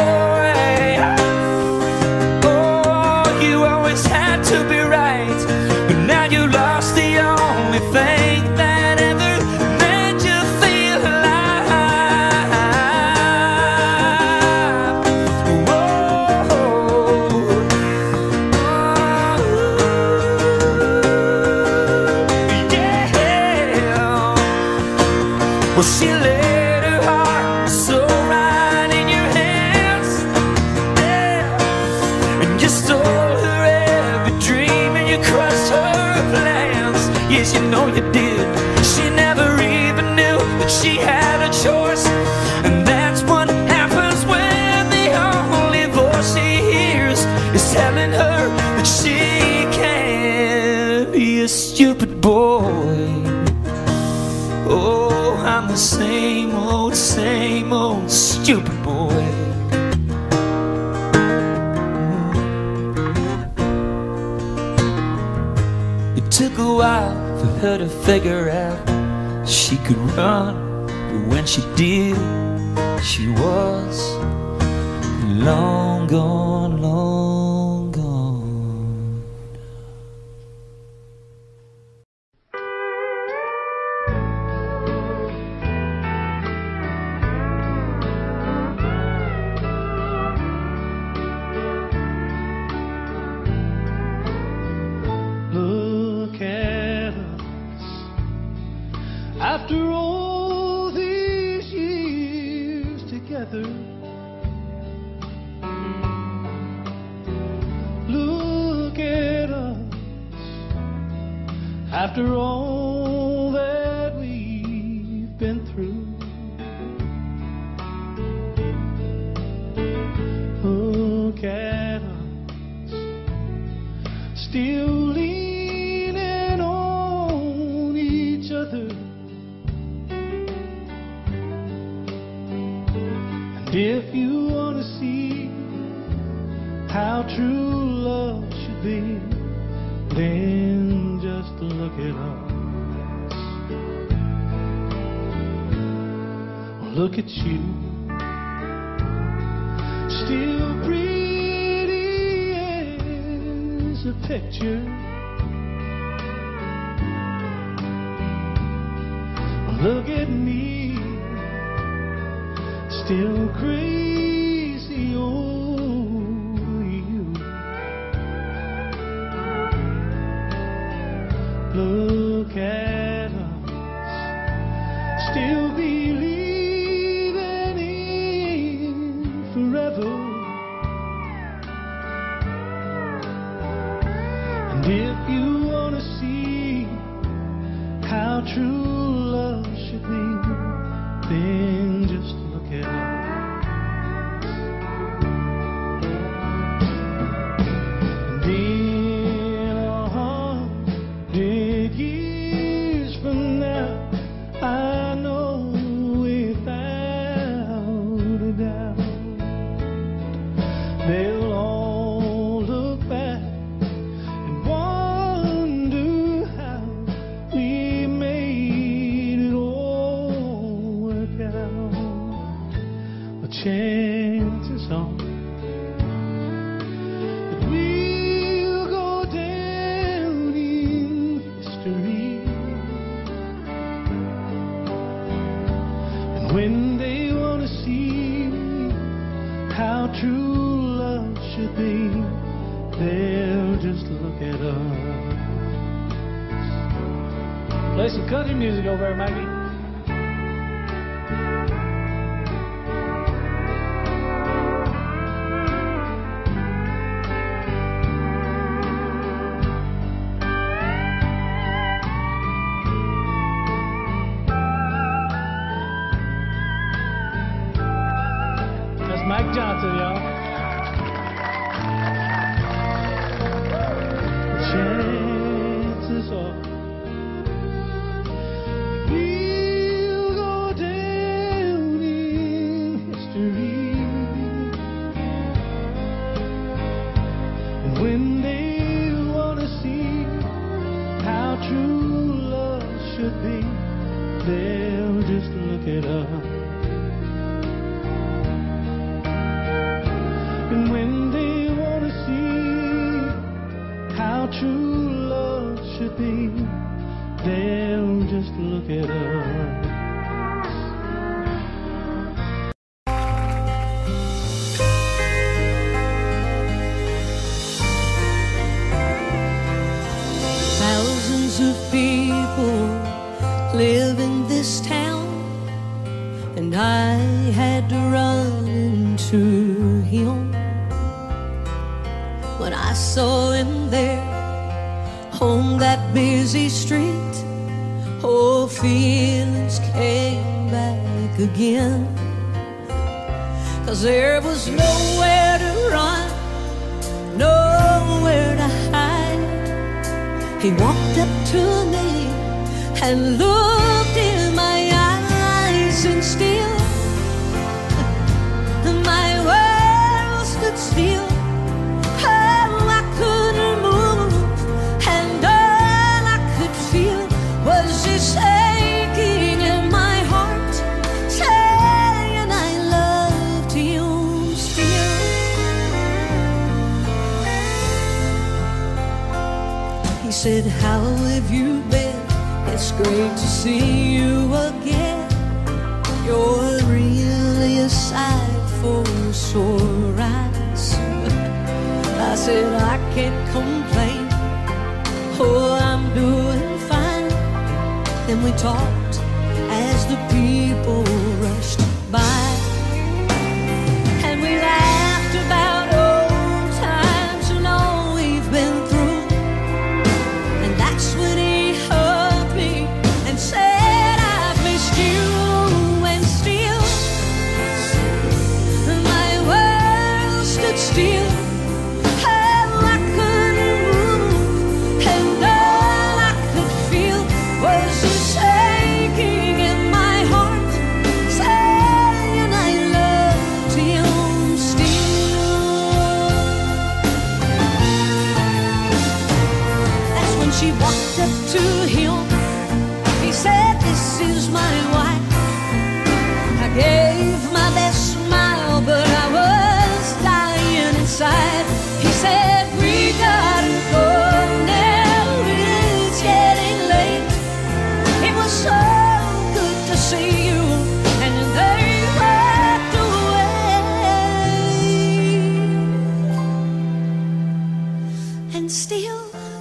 Oh, you always had to be right, but now you lost the only thing that ever made you feel alive. Whoa, yeah. Well, she laid her heart so right in your hands, yeah. And you stole her every dream and you crushed her plans. Yes, you know you did. She never even knew that she had a choice, and that's what happens when the only voice she hears is telling her that she can't be a stupid boy. Oh, I'm the same old, same old stupid boy. It took a while for her to figure out she could run, but when she did, she was long gone, long gone. Look at us after all these years together. Look at us after all that we've been through. Look at us still leaning on each other. And if you want to see how true love should be, then just look at us. Look at you, still pretty as a picture. Look at me, still crazy over you. Look at us, still believing in forever. And if you want to see how true love should be, then just look at us. And in a hundred years from now, I know without a doubt they'll all look back and wonder how we made it all work out. The chances are that we'll go down in history. And when they want to see how true love should be, they'll just look at us. Play some country music over there, Maggie. That's Mike Johnson, y'all. Chances are we'll go down in history. And when they want to see how true love should be, they'll just look it up. And when they want to see how true love should be, they'll just look it up. Thousands of people live in this town, and I had to run into him when I saw him there on that busy street. Oh, feelings came back again, 'cause there was nowhere to run, nowhere to hide. He walked up to me and looked in my eyes, and still my world stood still. Oh, I couldn't move, and all I could feel was this aching in my heart, saying I loved him still. He said, how have you been? It's great to see you again. You're really a sight for sore eyes. I said, I can't complain. Oh, I'm doing fine. Then we talked as the people rushed by, and we laughed about old times and all we've been through. And that's when he hugged me and said, I've missed you. And still my world stood still. Oh, I couldn't move, and all I could feel was this aching in my heart, saying I loved him still. That's when she walked up to him. He said, this is my wife. I gave my best smile, but I was dying inside. He said, we gotta go now, it's getting late. It was so good to see you, and they walked away. And still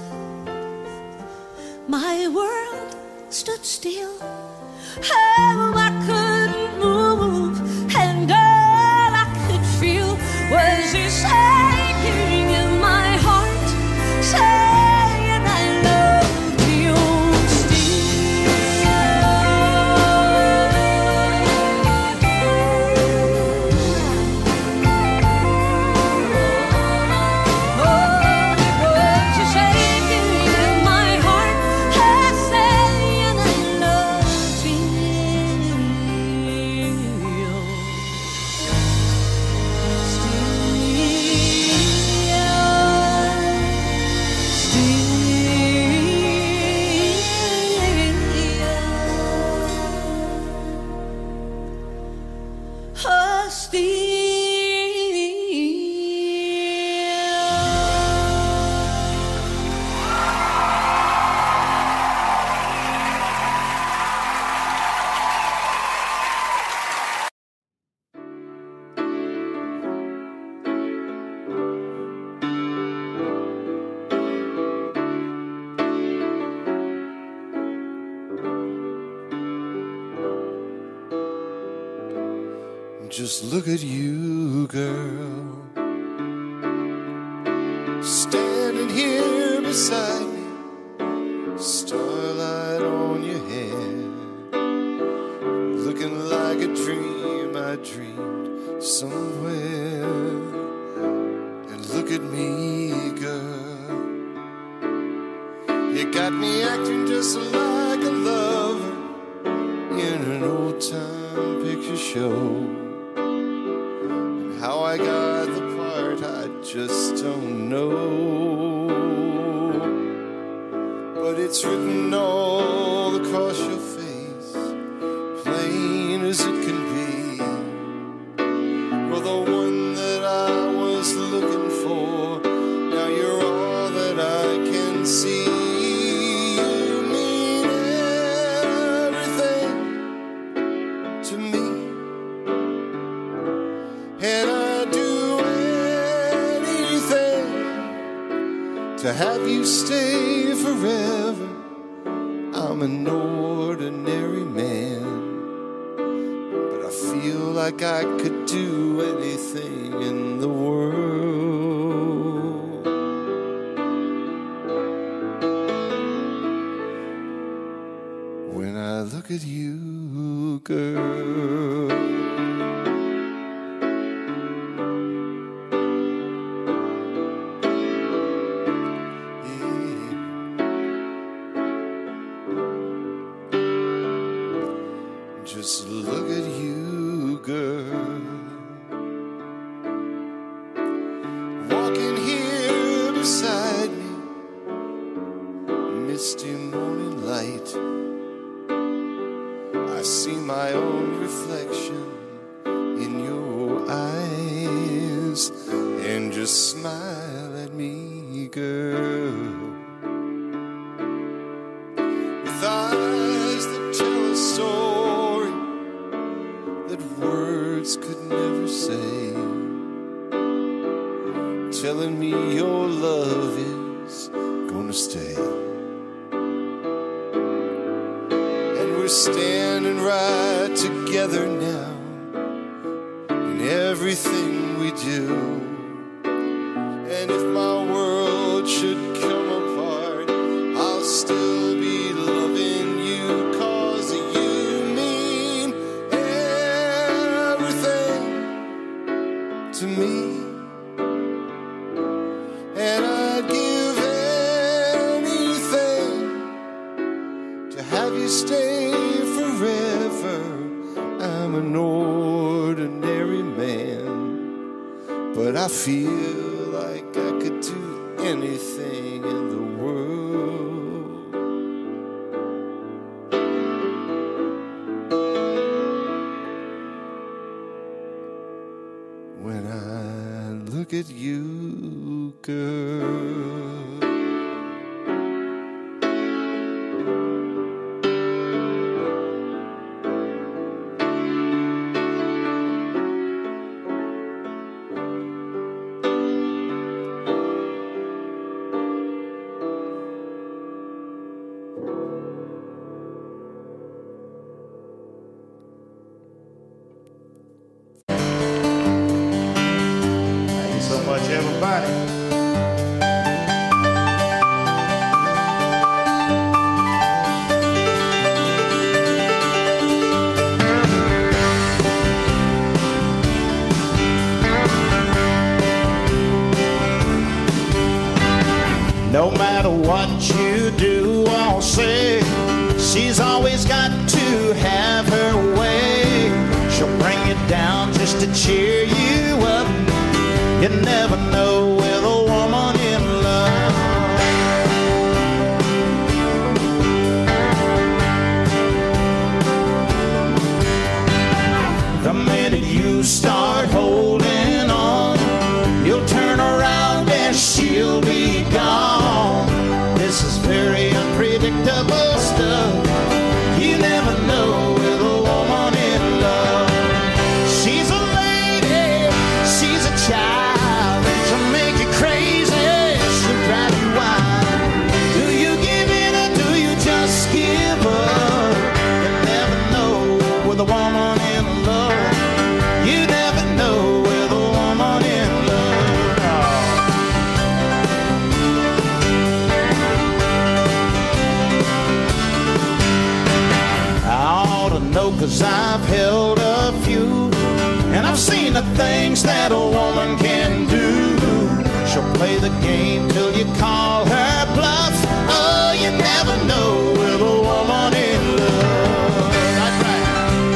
my world stood still. Oh, I couldn't move, and all I could feel was this aching in my heart, saying I loved you still. Just look at you, girl, standing here beside me, starlight on your hair, looking like a dream I dreamed somewhere. And look at me, girl, you got me acting just like a lover in an old-time picture show. How I got the part, I just don't know. But it's written all across your face, plain as it can be. You're the one that I was looking for. Now you're all that I can see. You mean everything to me. And I'd do anything to have you stay forever. I'm an ordinary man, but I feel like I could do anything in the world. When I look at you, girl. Just look at you, girl, walking here beside me, misty morning light. I see my own reflection in your eyes, and just smile at me, girl, with eyes that tell a story that words could never say, telling me your love is gonna stay. And we're standing right together now in everything we do. And if my world should come apart, I'll still be loving you, 'cause you mean to me, and I'd give anything to have you stay forever. I'm an ordinary man, but I feel like I could do anything in the world. When I look at you, girl. Everybody. No matter what you do or say, she's always got to have her way. She'll bring you down just to cheer you up. You never know with a woman in love. The minute you start holding on, you'll turn around and she'll be gone. This is very unpredictable stuff. You never know with a woman in love. She's a lady, she's a child, till you call her bluff. Oh, you never know with a woman in love. That's right.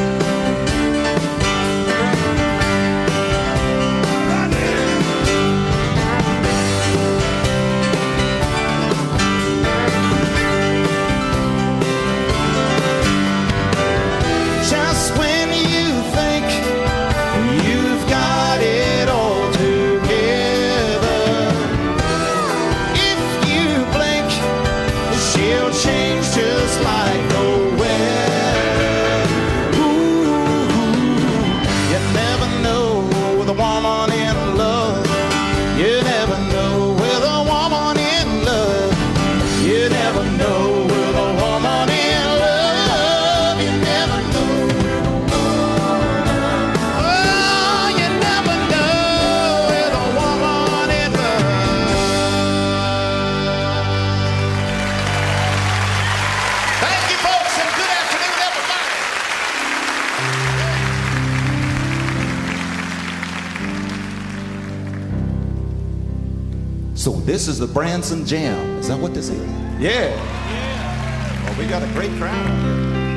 Just when you think you've got it all together, if you blink, she'll change just like the weather. Ooh, you never know with a woman in love. You never know with a woman in love. You never know with a woman in love. You never know. Oh, you never know with a woman in love. Thank you, folks, and good afternoon, everybody. So this is the Branson Jam. Is that what this is? Yeah. Well, we got a great crowd here.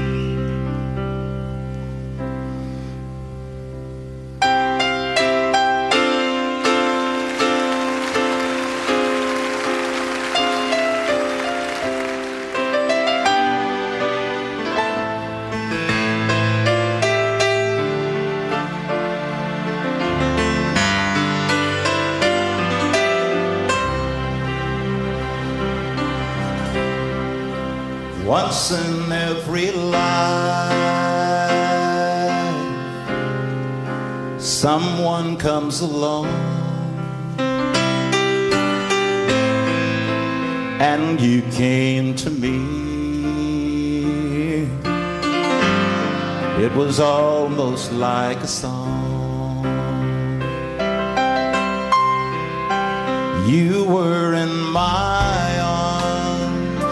Once in every life, someone comes along and you came to me. It was almost like a song. You were in my arms,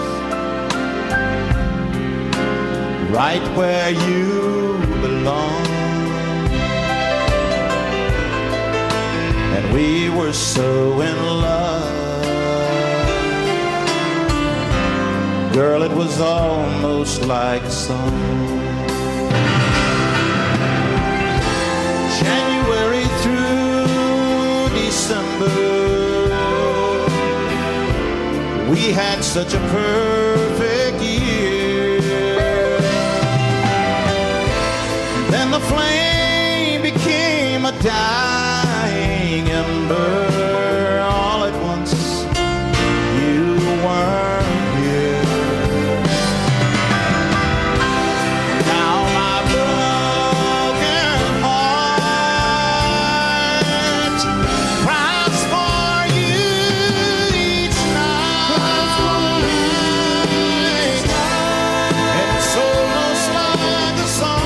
right where you belong, and we were so in love. Girl, it was almost like a song. January through December, we had such a perfect year. Then the flame became a dying ember. All at once, you weren't here. Now my broken heart cries for you each night. It's almost like a song.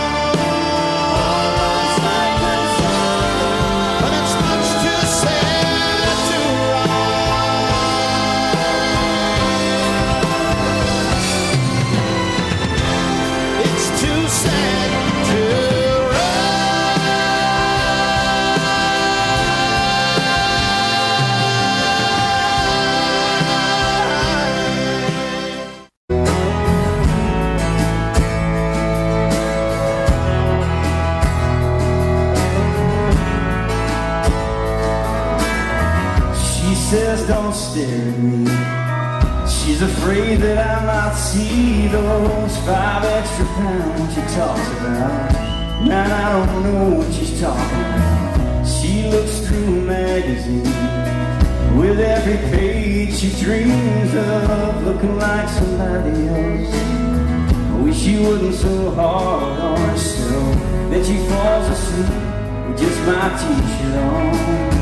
Says don't stare at me. She's afraid that I might see those five extra pounds she talks about. Man, I don't know what she's talking about. She looks through a magazine. With every page she dreams of looking like somebody else. I wish she wasn't so hard on herself that she falls asleep with just my t-shirt on.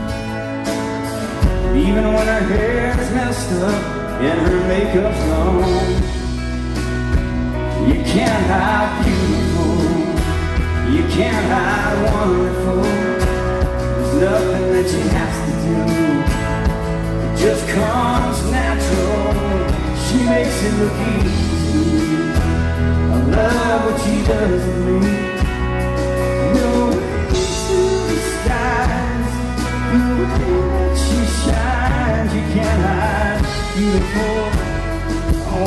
Even when her hair is messed up and her makeup's gone, you can't hide beautiful, you can't hide wonderful. There's nothing that you have to do, it just comes natural. She makes it look easy. I love what she does to me. No way to the skies, the way that she shines. You can't hide, beautiful. Oh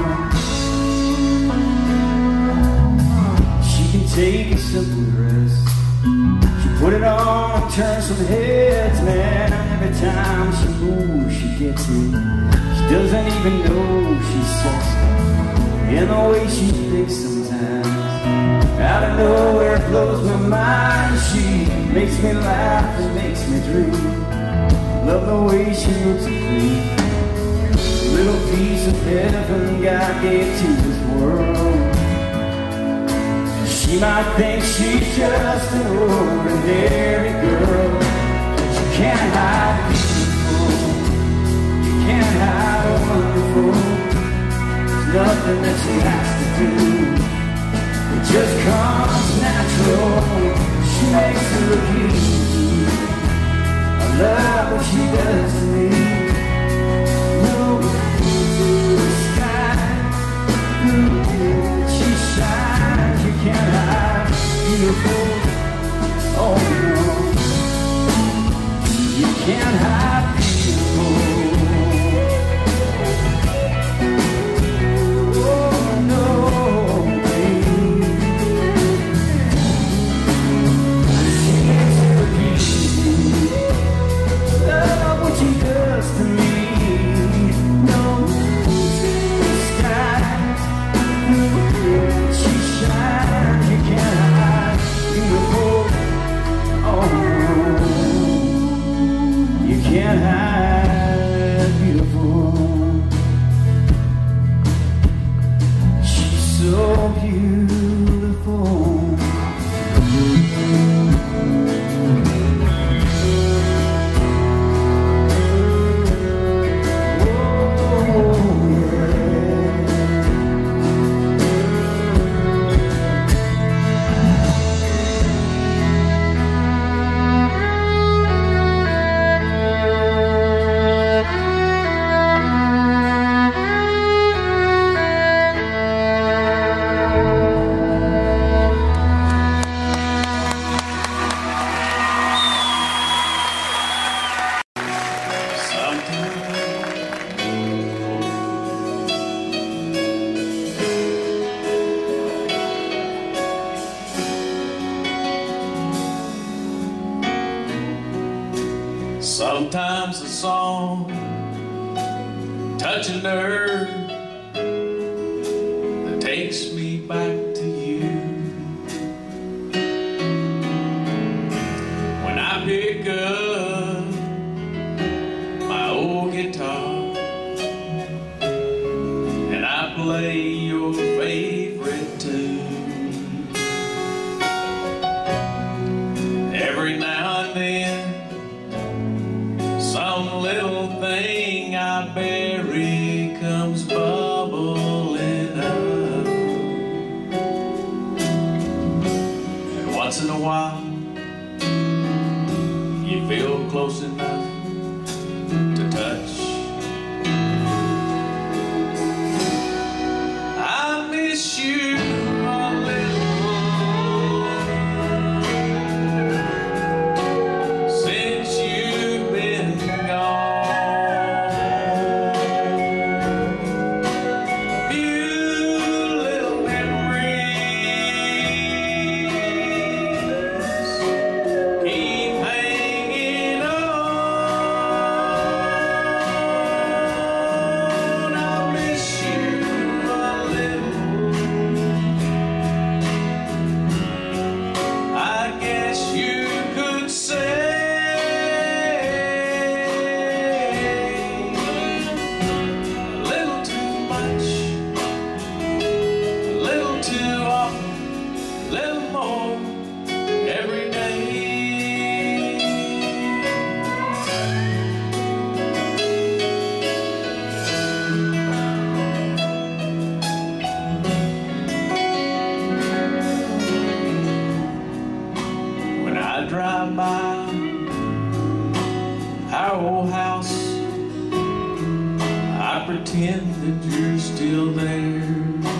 no. She can take a simple dress, she put it on and turn some heads, man. Every time she moves, she gets it. She doesn't even know she's sexy. In the way she thinks sometimes, out of nowhere blows my mind. She makes me laugh and makes me dream. Love the way she looks at me. A little piece of heaven God gave to this world. She might think she's just an ordinary girl, but you can't hide beautiful. You can't hide wonderful. Nothing that she has to do, it just comes natural. She makes it look easy. I love what she does to me. No blue sky, she shines. You can't hide beautiful. Oh no, you can't hide beautiful. Sometimes a song touch a nerve that takes me back to you. When I pick up my old guitar and I play your favorite tune, every now and then some little thing I bury comes bubbling up, and once in a while you feel close enough to touch. I miss you a little since you've been gone. A few little memories keep hanging on. I miss you a little. I guess you could say a little too much, a little too often, a little more every day. When I drive by our old house, I pretend that you're still there,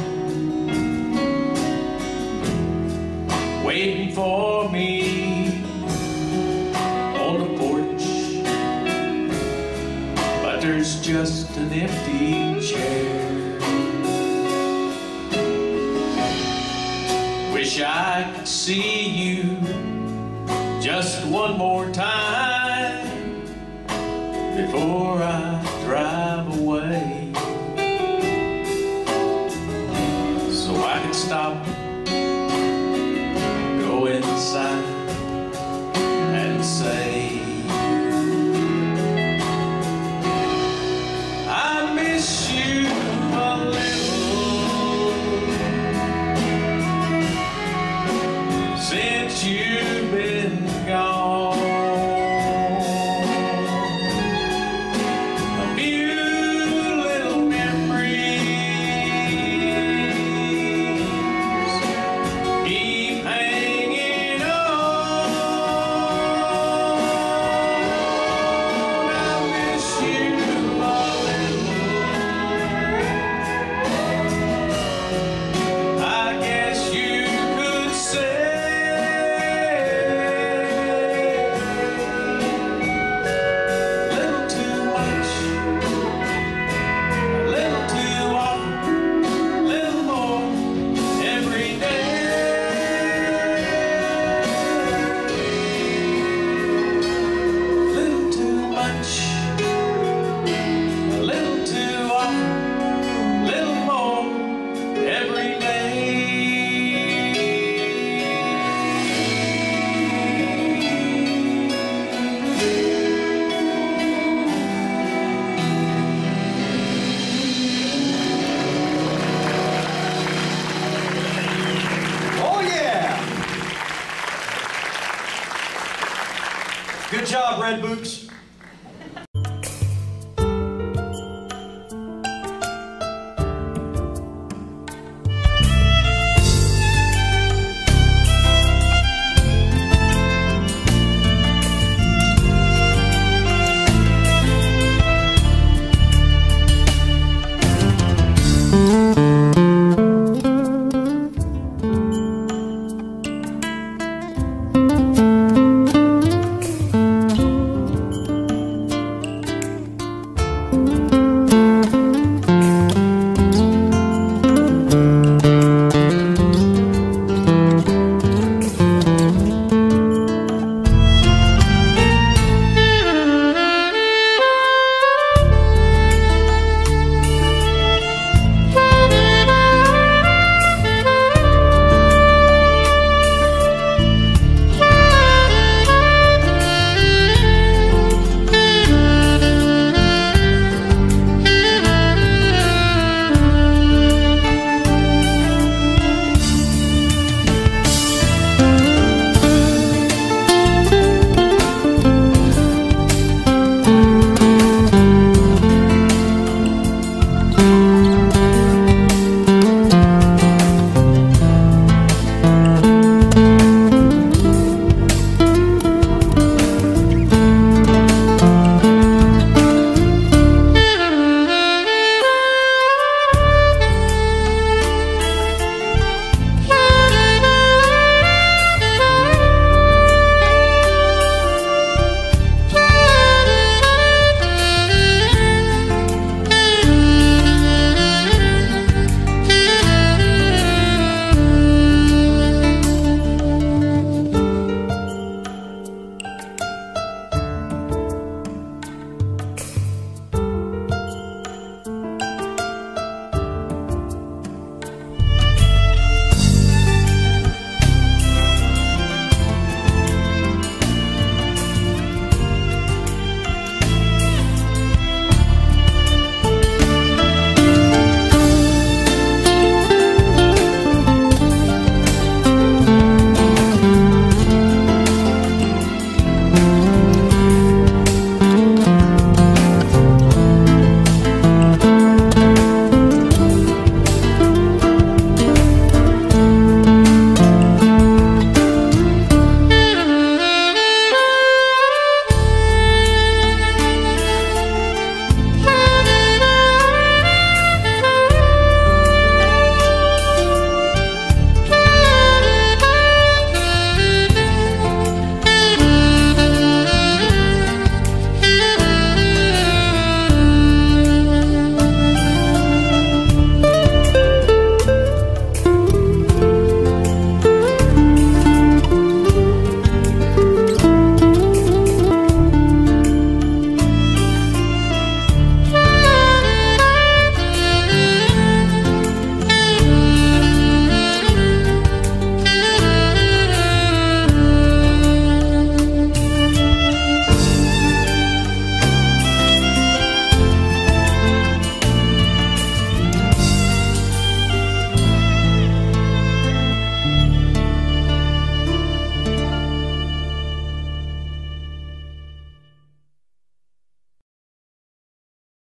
waiting for me on the porch. there's just an empty chair. Wish I could see you just one more time before I drive away, so I can stop, go inside and say, I miss you a little since you've been gone. A few little memories keep hanging on. I miss you a little. I guess you could say little too much, a little too often, little more every day. Little too much, a little too often, little more every day. Oh, yeah! Good job, Red Boots.